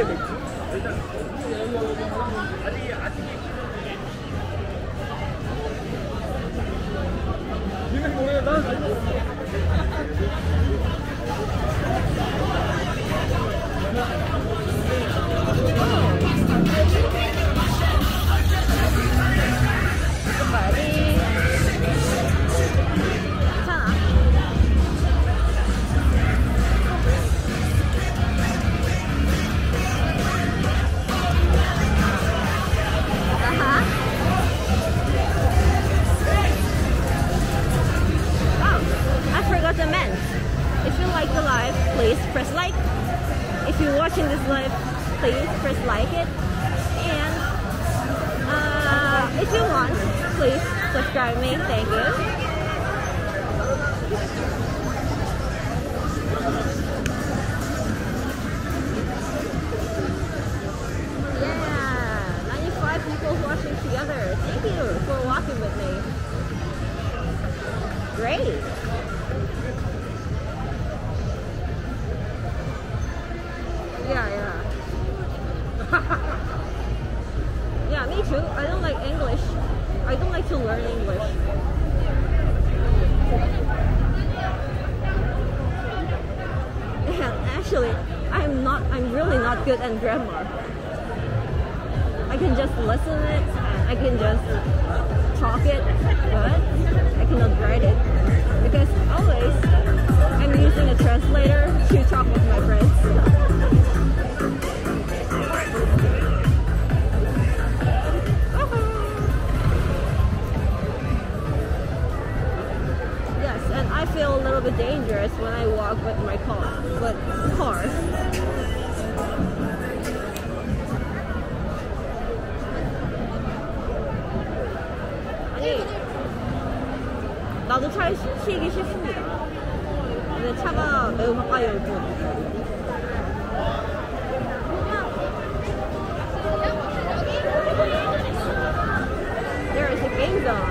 Please press like. If you're watching this live, please press like it. And uh, Uh, if you want, please subscribe me. Thank you. People watching together. Thank you for walking with me. Great. Yeah, yeah. Yeah, me too. I don't like English. I don't like to learn English. And actually, I'm not, I'm really not good at grammar. I can just listen it, I can just talk it, but I cannot write it. Because always, I'm using a translator to talk with my friends. Yes, and I feel a little bit dangerous when I walk with my car, with cars. 나도 차에 치이기 싫습니다. 근데 차가 매우 가까이 올 뿐. There is a game zone.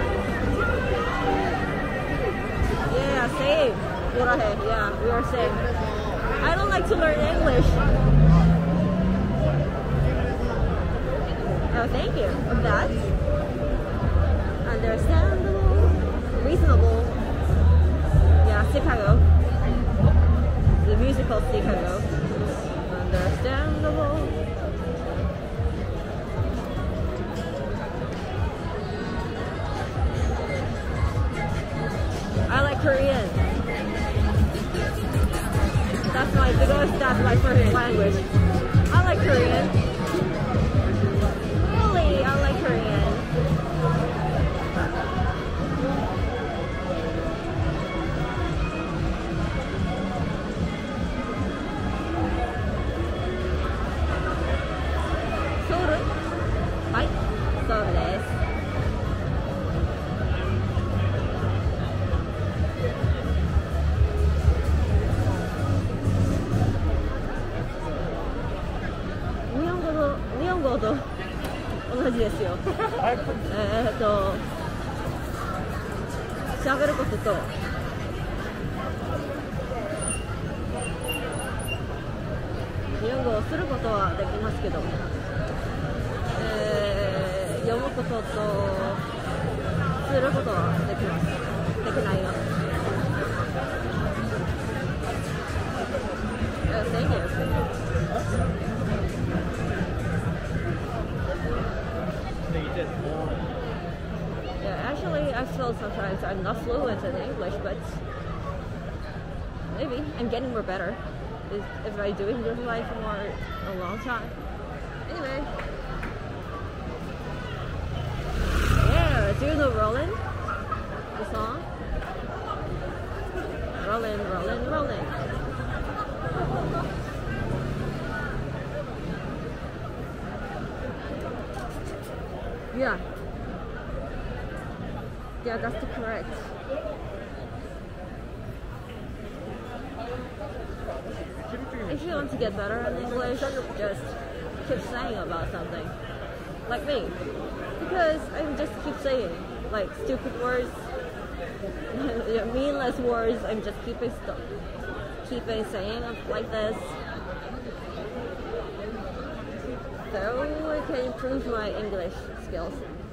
Yeah, same. 뭐라 해? Yeah, we are same. I don't like to learn English. Oh, thank you. Of that. Understandable. Reasonable. Yeah, Chicago. The musical Chicago. Understandable. I like Korean. That's my because that's my first language. I like Korean. Really, I like Korean.えっと喋ることと日本語をすることはできますけど、えー、読むこととすることはできます。できないよ。Uh, thank you. Yeah, actually, I feel sometimes I'm not fluent in English, but maybe I'm getting more better if I do English life for a long time. Anyway, yeah, do you know Rollin'? The song? Rollin', Rollin', Rollin'. Yeah. Yeah, that's the correct. If you want to get better in English, just keep saying about something. Like me. Because I just keep saying, like, stupid words, meaningless words, I'm just keeping stuff. Keeping saying like this. So I can improve my English skills.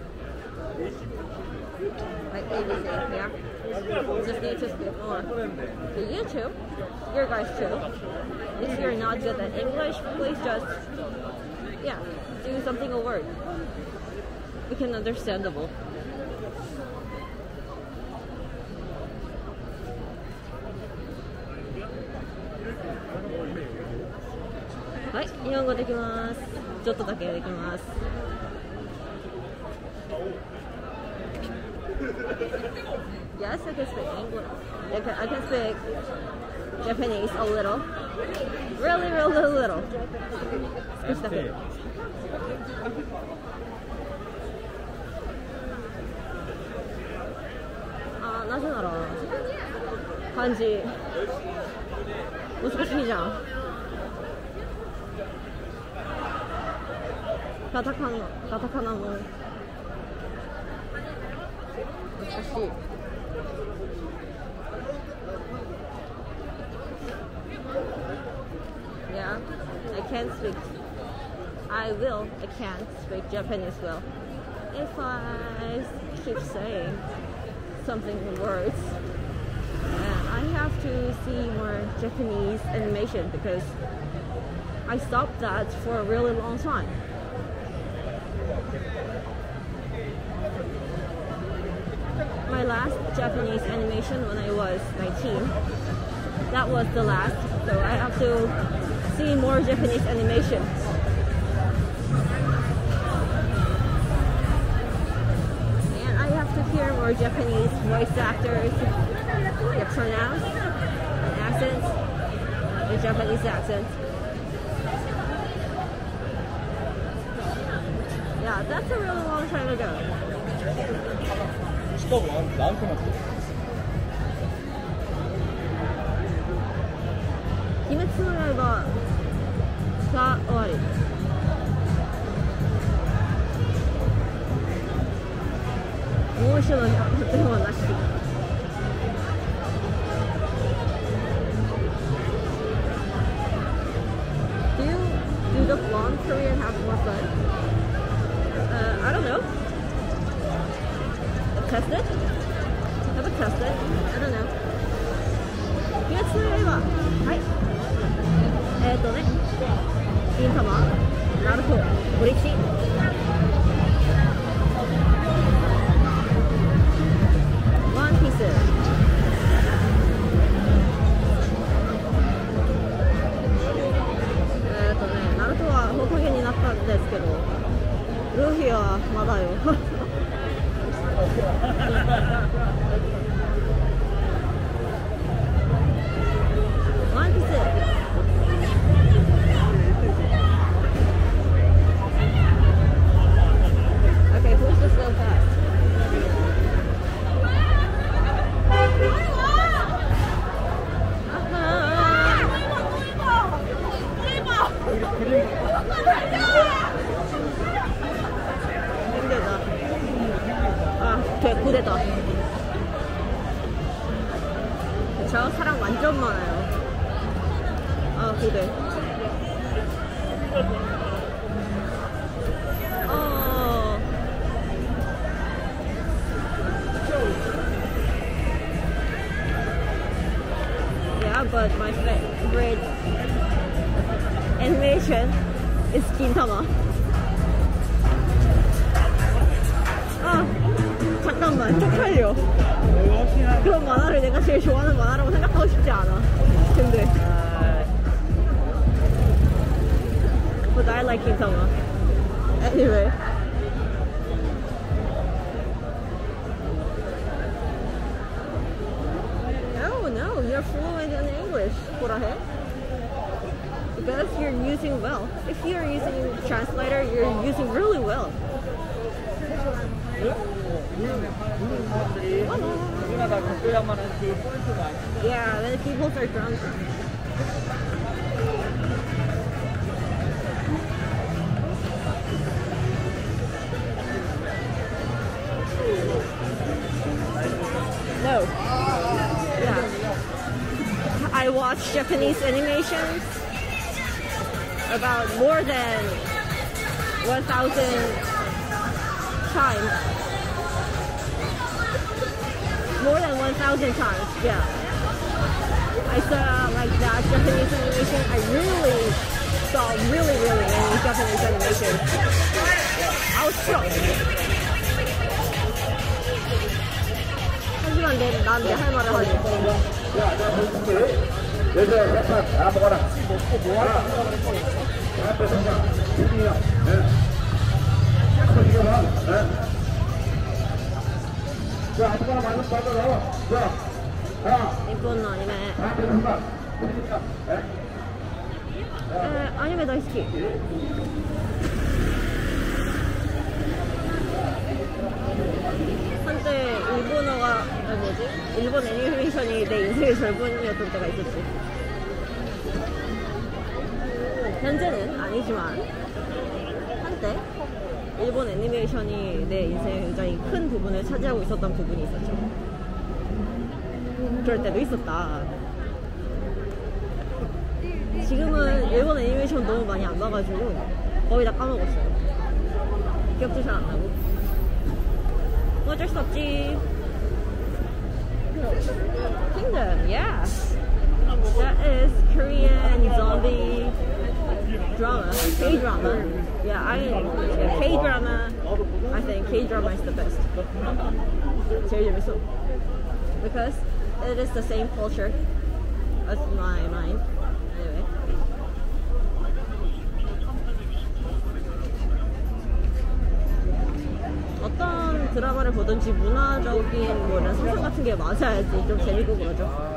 Like A B C, yeah. Just need to speak more. But you too. You guys too. If you're not good at English, please just, yeah, do something a word. We can understandable. Right, 日本語できます。ちょっとだけできます。Yes, I can speak English. I can, I can speak Japanese a little. Really, really little. 少しだけ。 ぜなら漢字難しいじゃん。カタカナカタカナも難しい。Yeah, I can't speak. I will. I can't speak Japanese well. If I keep saying something in words, and I have to see more Japanese animation because I stopped that for a really long time. My last Japanese animation when I was nineteen, that was the last, so I have to see more Japanese animation. And I have to hear more Japanese voice actors, their pronouns, accents, the Japanese accent. Yeah, that's a really long time ago. Kimetsu no Yaiba ga owari. Moushu no Hyakusen wa nashi. Do you do the blonde career and have more fun? Uh, I don't know. Test it? Have a test it? I don't know. Kimetsu no Yaiba. Hi. えっとね、銀魂、ナルト、ブリッジ、ワンピース、えっとね、ナルトはホトゲになったんですけど、ルフィはまだよ。ワンピース。Okay, who's this so fast? 힘들다. 아, 배 부대다. 저 사람 완전 많아요. 아, 부대. But my favorite animation is Gintama. 아, 잠깐만, 쪽팔려. 그런 만화를 내가 제일 좋아하는 만화라고 생각하고 싶지 않아. 근데 But I like Gintama. Anyway. No, you're fluent in English, Kurahe. Because you're using well. If you're using translator, you're using really well. Yeah, then people are drunk. No. Yeah. I watch Japanese animations about more than one thousand times. More than one thousand times, yeah. I saw like that Japanese animation. I really saw really, really many Japanese animations. I was shocked. 하지만 내, 난 내 할 말을 하지. 일본 아니메. 에, 아니메 大好き. 한때 일본어가 뭐지? 일본 애니메이션이 내 인생의 절반이었던 때가 있었지. 현재는 아니지만 한때 일본 애니메이션이 내 인생의 굉장히 큰 부분을 차지하고 있었던 부분이 있었죠. 그럴 때도 있었다. 지금은 일본 애니메이션 너무 많이 안 봐가지고 거의 다 까먹었어요. 기억도 잘 안 나고. 어쩔 수 없지. Kingdom, yeah. That is Korean zombie drama, K-drama. Yeah, I yeah, K-drama. I think K-drama is the best. 제일 재밌어. Because it is the same culture as my mind. Anyway. 어떤 드라마를 보든지 문화적인 뭐 이런 사상 같은 게 맞아야지 좀 재밌고 그러죠.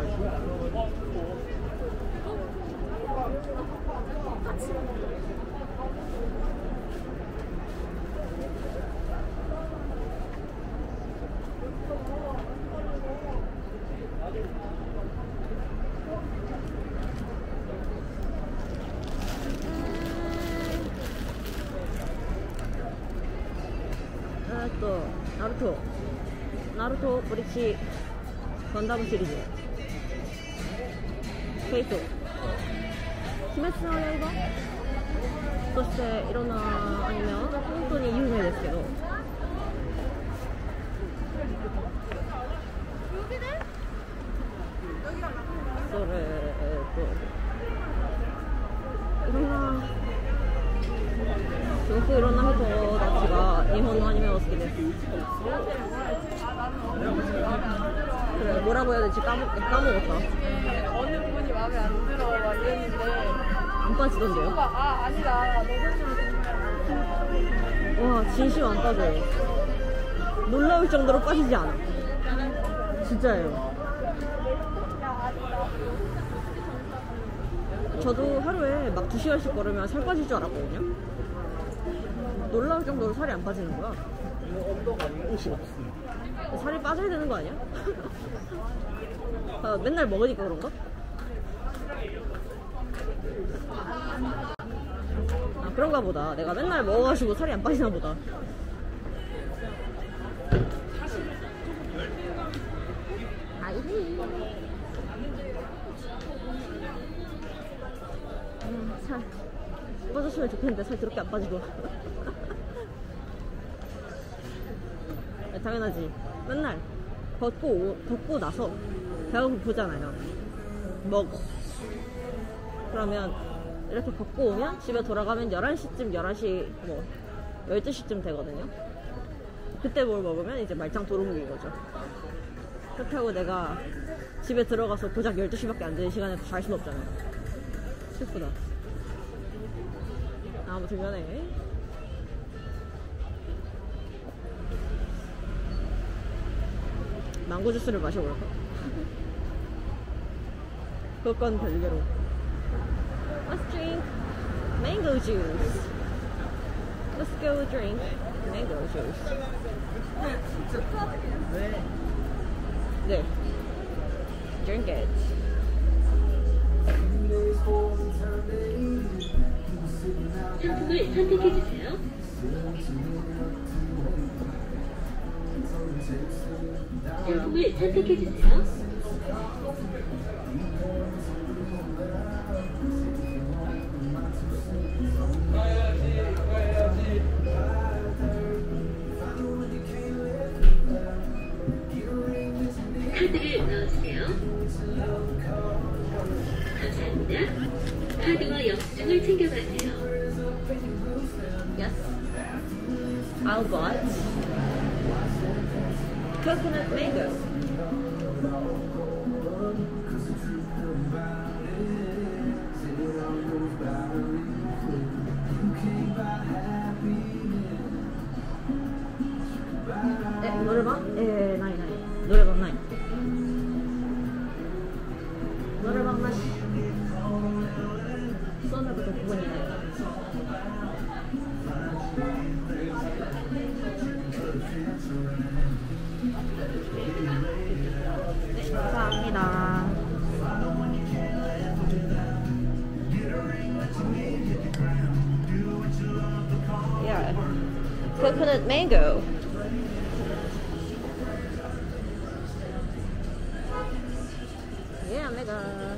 또 나루토 나루토 브리치 건담 시리즈 케이토 히메츠노 야이바 そしていろんなアニメは本当に有名ですけどそれえっといろんなすごくいろんな人たちが日本のアニメを好きです。 그래, 뭐라고 해야 되지? 까먹, 까먹었다. 어느 분이 마음에 안 들어 막 이랬는데 안 빠지던데요? 아 아니다 너는 와 진심 안 빠져요. 놀라울 정도로 빠지지 않아. 진짜예요. 저도 하루에 막 두 시간씩 걸으면 살 빠질 줄 알았거든요. 놀라울 정도로 살이 안 빠지는 거야. 살이 빠져야 되는 거 아니야? 아, 맨날 먹으니까 그런가? 아 그런가 보다. 내가 맨날 먹어가지고 살이 안 빠지나 보다. 아이디. 음, 살 빠졌으면 좋겠는데 살 그렇게 안 빠지고. 당연하지. 맨날 걷고 걷고 나서 배가 고프잖아요. 먹어. 그러면 이렇게 걷고 오면 집에 돌아가면 열한 시쯤 열한 시 뭐 열두 시쯤 되거든요. 그때 뭘 먹으면 이제 말짱 도루묵인 거죠. 그렇다고 내가 집에 들어가서 고작 열두 시밖에 안 되는 시간에 잘 수는 없잖아요. 슬프다. 아무튼 간에 망고 주스를 마셔볼까? 그건 별개로. Let's drink mango juice. Let's go drink mango juice. 네. Drink it. 상품을 선택해주세요. 상품을 선택해주세요. 카드를 넣어주세요. 감사합니다. 카드와 영수증을 챙겨가세요. Yes. I'll got coconut mango. 에, 노래방? 에, 나이, 나이. 노래방 나이. 노래방 나이. 수원에부터 부분이네. Coconut mango. Yeah, mega.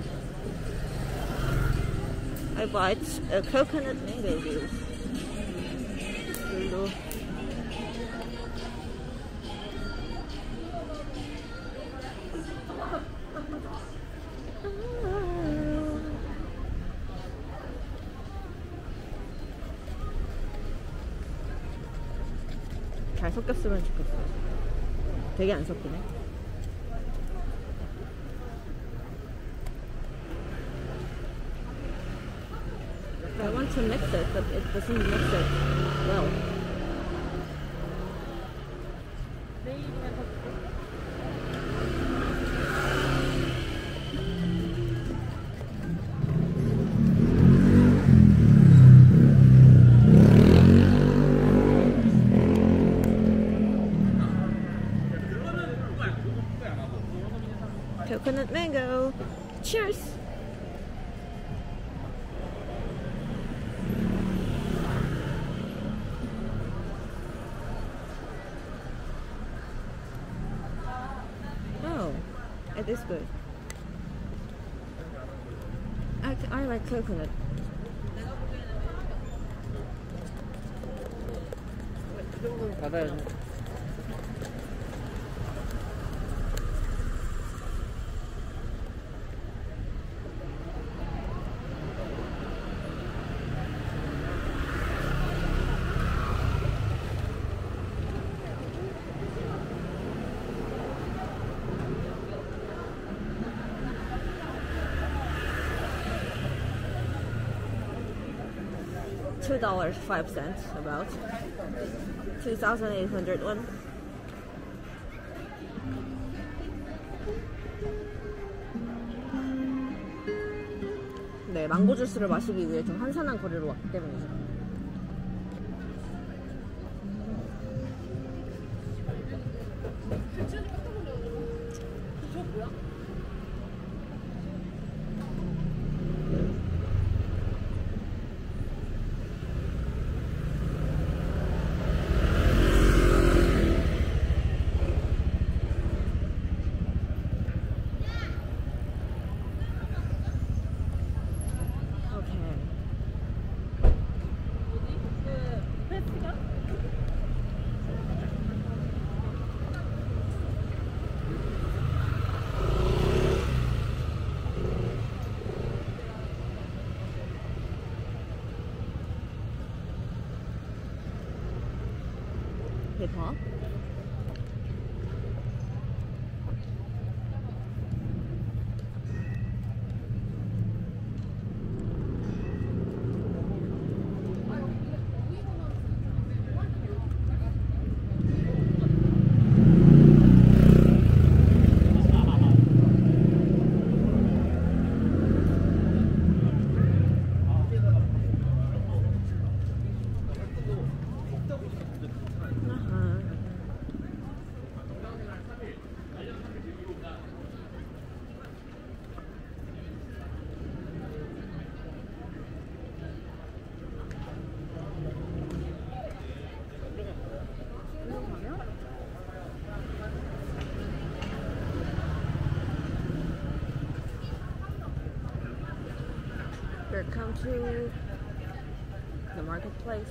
I bought a coconut mango juice. Hello. 잘 섞였으면 좋겠어. 되게 안 섞이네. I want to mix it, but it doesn't mix it well. Coconut mango. Cheers! Oh, it is good. I, I like coconut. 받아야지. Two dollars five cents about two thousand eight hundred won. 네, 망고 주스를 마시기 위해 좀 한산한 거리로 왔기 때문이죠. 대파. Come to the marketplace.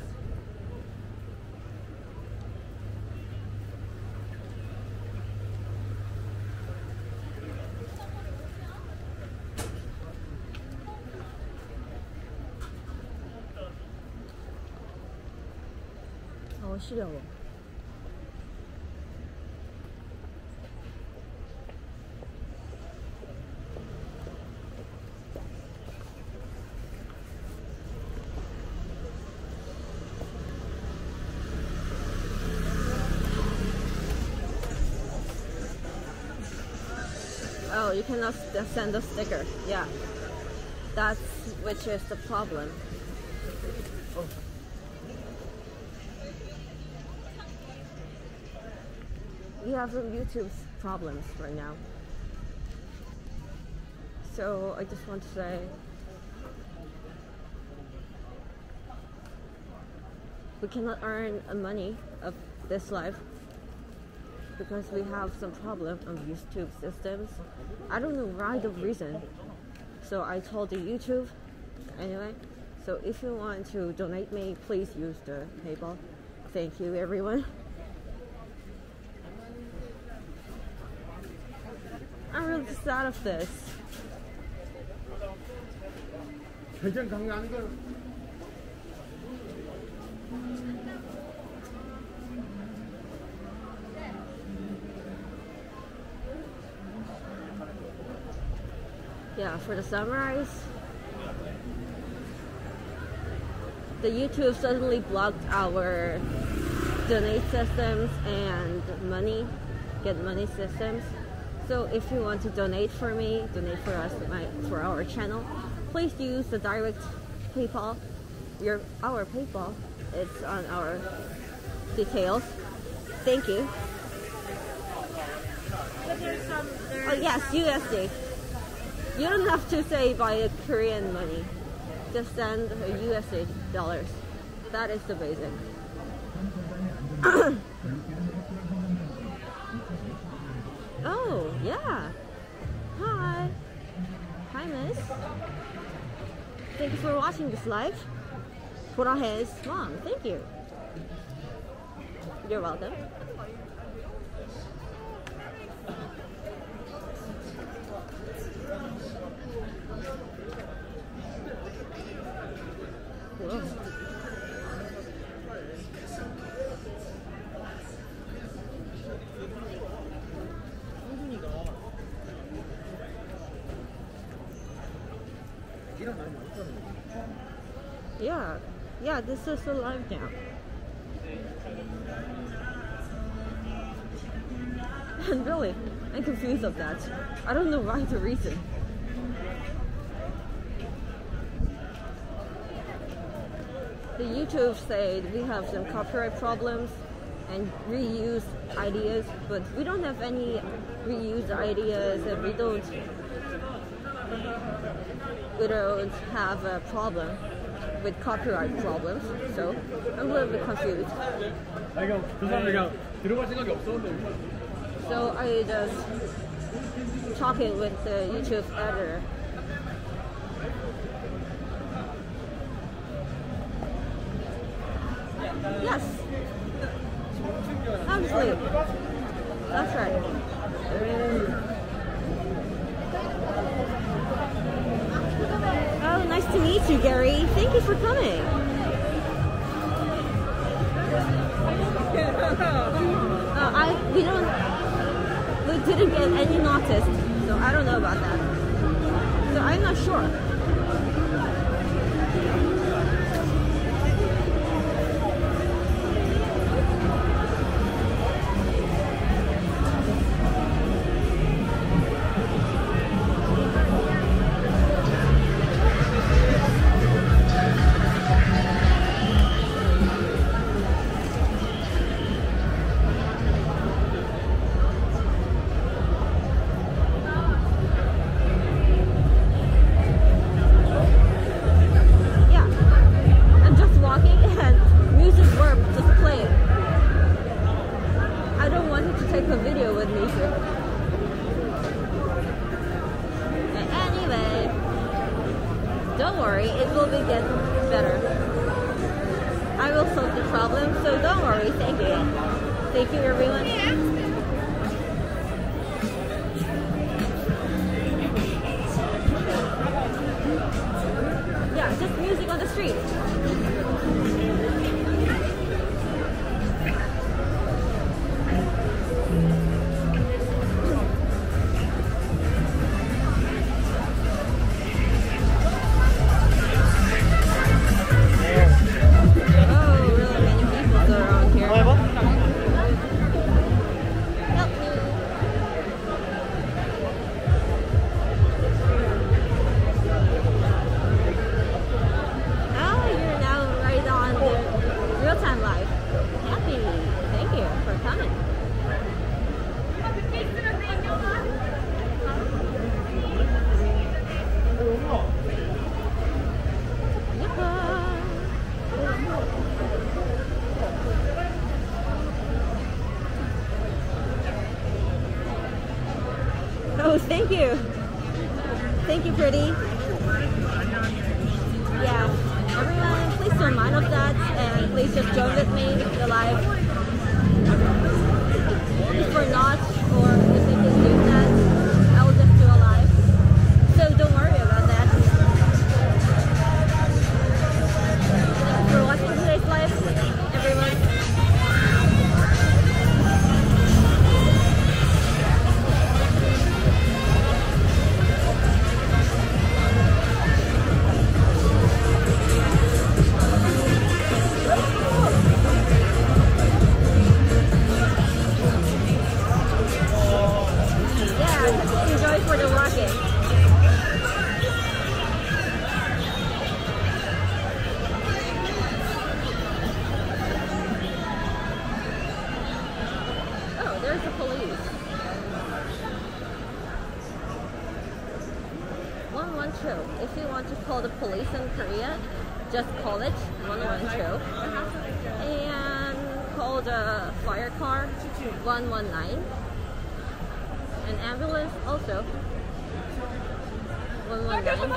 어, 시려워. Oh, you cannot st- send a sticker. Yeah, that's which is the problem. Oh. We have some YouTube problems right now. So I just want to say we cannot earn money of this life because we have some problem on YouTube systems. I don't know why the reason. So I told the YouTube anyway. So if you want to donate me, please use the PayPal. Thank you, everyone. I'm really sad of this. Yeah, for the summarize, the YouTube suddenly blocked our donate systems and money, get money systems. So if you want to donate for me, donate for us, my, for our channel, please use the direct PayPal. Your our PayPal, it's on our details. Thank you. But there's some, there's Oh yes, U S D. You don't have to say by Korean money. Just send U S D dollars. That is the basic. Oh, yeah. Hi. Hi, miss. Thank you for watching this live. Borahe's mom. Thank you. You're welcome. Whoa. Yeah, yeah, this is alive now. And really, I'm confused of that. I don't know why the reason. The YouTube said we have some copyright problems and reused ideas, but we don't have any reused ideas, and we don't we don't have a problem with copyright problems. So I'm a little bit confused. So I just talking with the YouTube editor. Yes. Absolutely. That's right. Oh, nice to meet you, Gary. Thank you for coming. Uh, I we don't we didn't get any notice, so I don't know about that. So I'm not sure. Thank you. Thank you, pretty. Yeah, everyone, please don't mind of that, and please just join with me in the live. If we're not, or if they can do that, I will just do a live. So don't worry about that. Thanks for watching today's live, everyone. Enjoy for the walking. Oh, there's the police. one one two. If you want to call the police in Korea, just call it one one two. And call the fire car one one nine. An ambulance also. one one nine.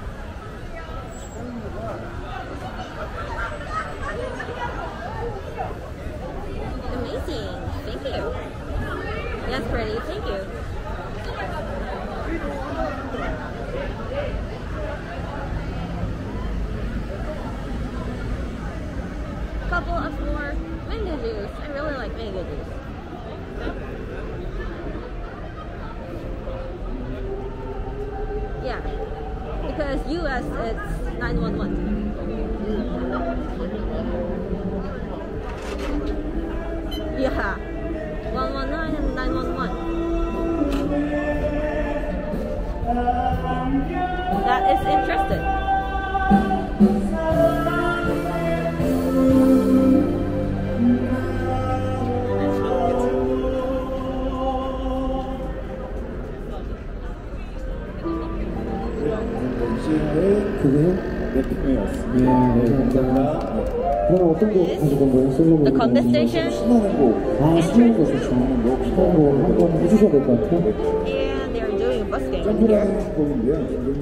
Amazing. Thank you. Yes, pretty. Thank you. Couple of more mango juice. I really like mango juice. Yeah, because U S it's nine one one. Yeah, one one nine and nine one one. That is interesting. 그게 랩핑이었습니다. 네, 감사합니다. 그럼 어떤 곡 가지고 온 거예요? 솔로 곡? The Kondae Station. 신나는 곡. 아, 신나는 곡 좋아하는 곡. 신나는 곡 한번 해주셔야 될 것 같아요. And they're doing a busking here. 점프라는 곡인데요.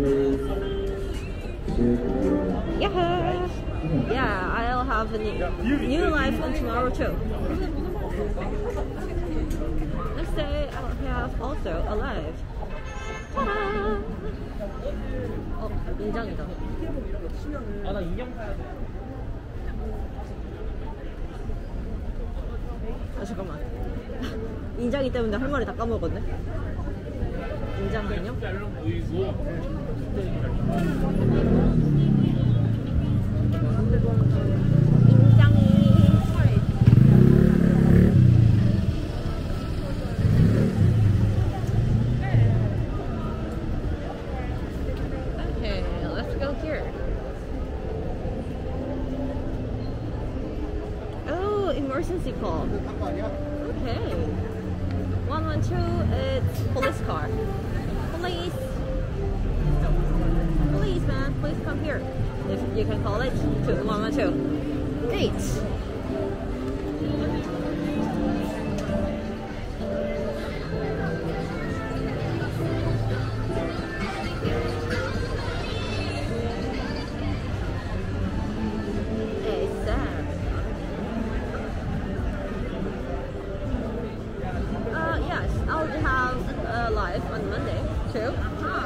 Yeah. Yeah, I'll have a new, new live on tomorrow too. Next day I'll have also a live. Ta-da! 어, 인장이다. 아, 나 인형 사야 돼. 아, 잠깐만. 인장이 때문에 할 말이 다 까먹었네. 인장 안녕? Emergency call. Okay. one one two, it's police car. Police. Police, man, please come here. If you can call it to one one two. Great. On Monday too. Huh.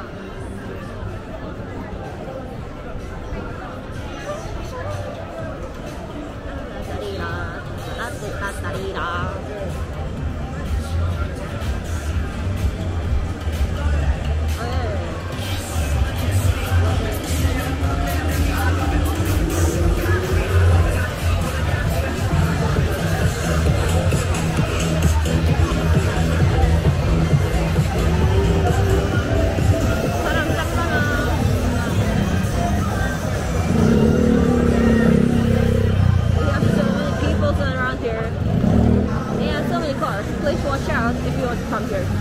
Please watch out if you want to come here.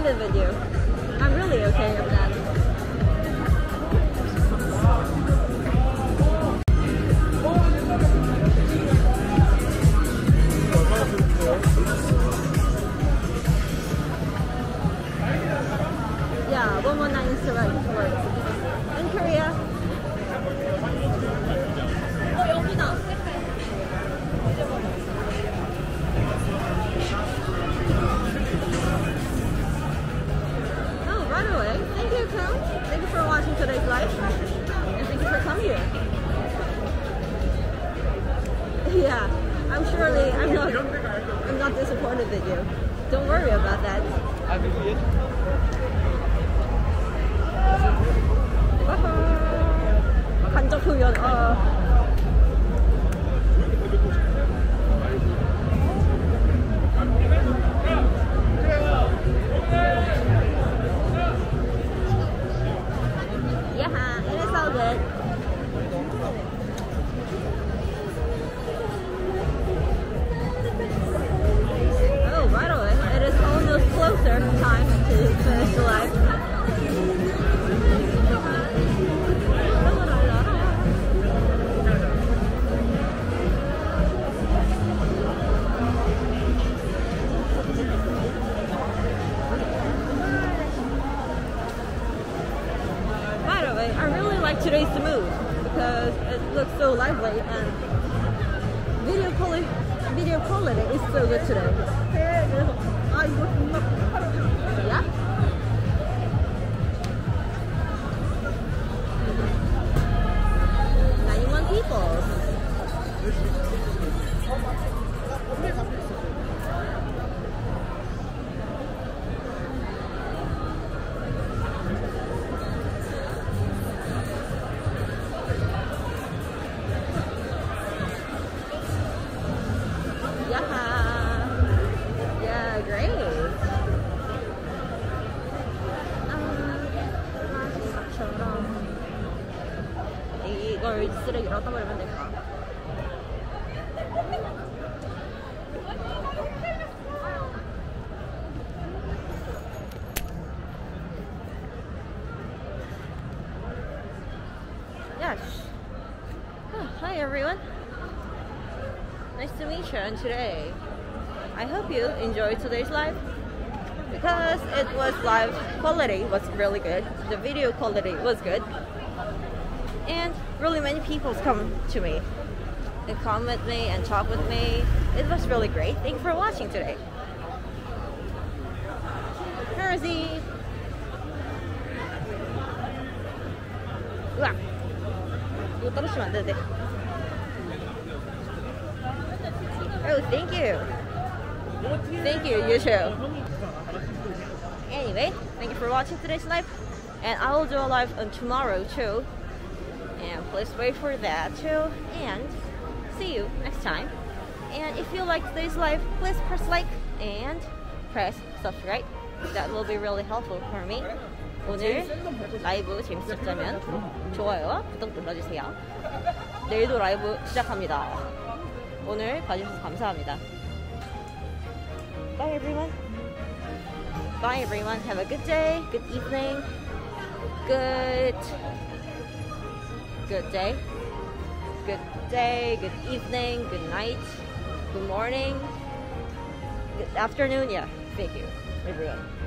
disappointed with you. I'm really okay with that. Yeah, one more nine is the right word. In Korea. 어, 여기다. Oh, by the way, thank you, Tom. Thank you for watching today's live. And thank you for coming here. Yeah, I'm surely, I'm not, I'm not disappointed with you. Don't worry about that. 간접 표현. 어. Yeah, it is all good. Oh, by the way, it is almost closer time to finish the live. Today's mood because it looks so lively and video quality video quality is so good today. Yeah. ninety-one people. 이걸 쓰레기로 갖다 버리면 될까? Yes. Oh, hi everyone. Nice to meet you and today. I hope you enjoyed today's live because it was live quality was really good. The video quality was good. And really many people come to me and comment with me and talk with me. It was really great. Thank you for watching today. Jersey. 우와. 이거 떨어지면 안 되는데. Oh, thank you. Thank you, you too. Anyway, thank you for watching today's live. And I will do a live on tomorrow too. And please wait for that too. And see you next time. And if you like today's live, please press like and press subscribe. That will be really helpful for me. 오늘 라이브 재밌었다면 좋아요와 구독 눌러주세요. 내일도 라이브 시작합니다. 오늘 봐주셔서 감사합니다. Bye everyone. Bye everyone. Have a good day, good evening, good good day, good day, good evening, good night, good morning, good afternoon. Yeah, thank you everyone.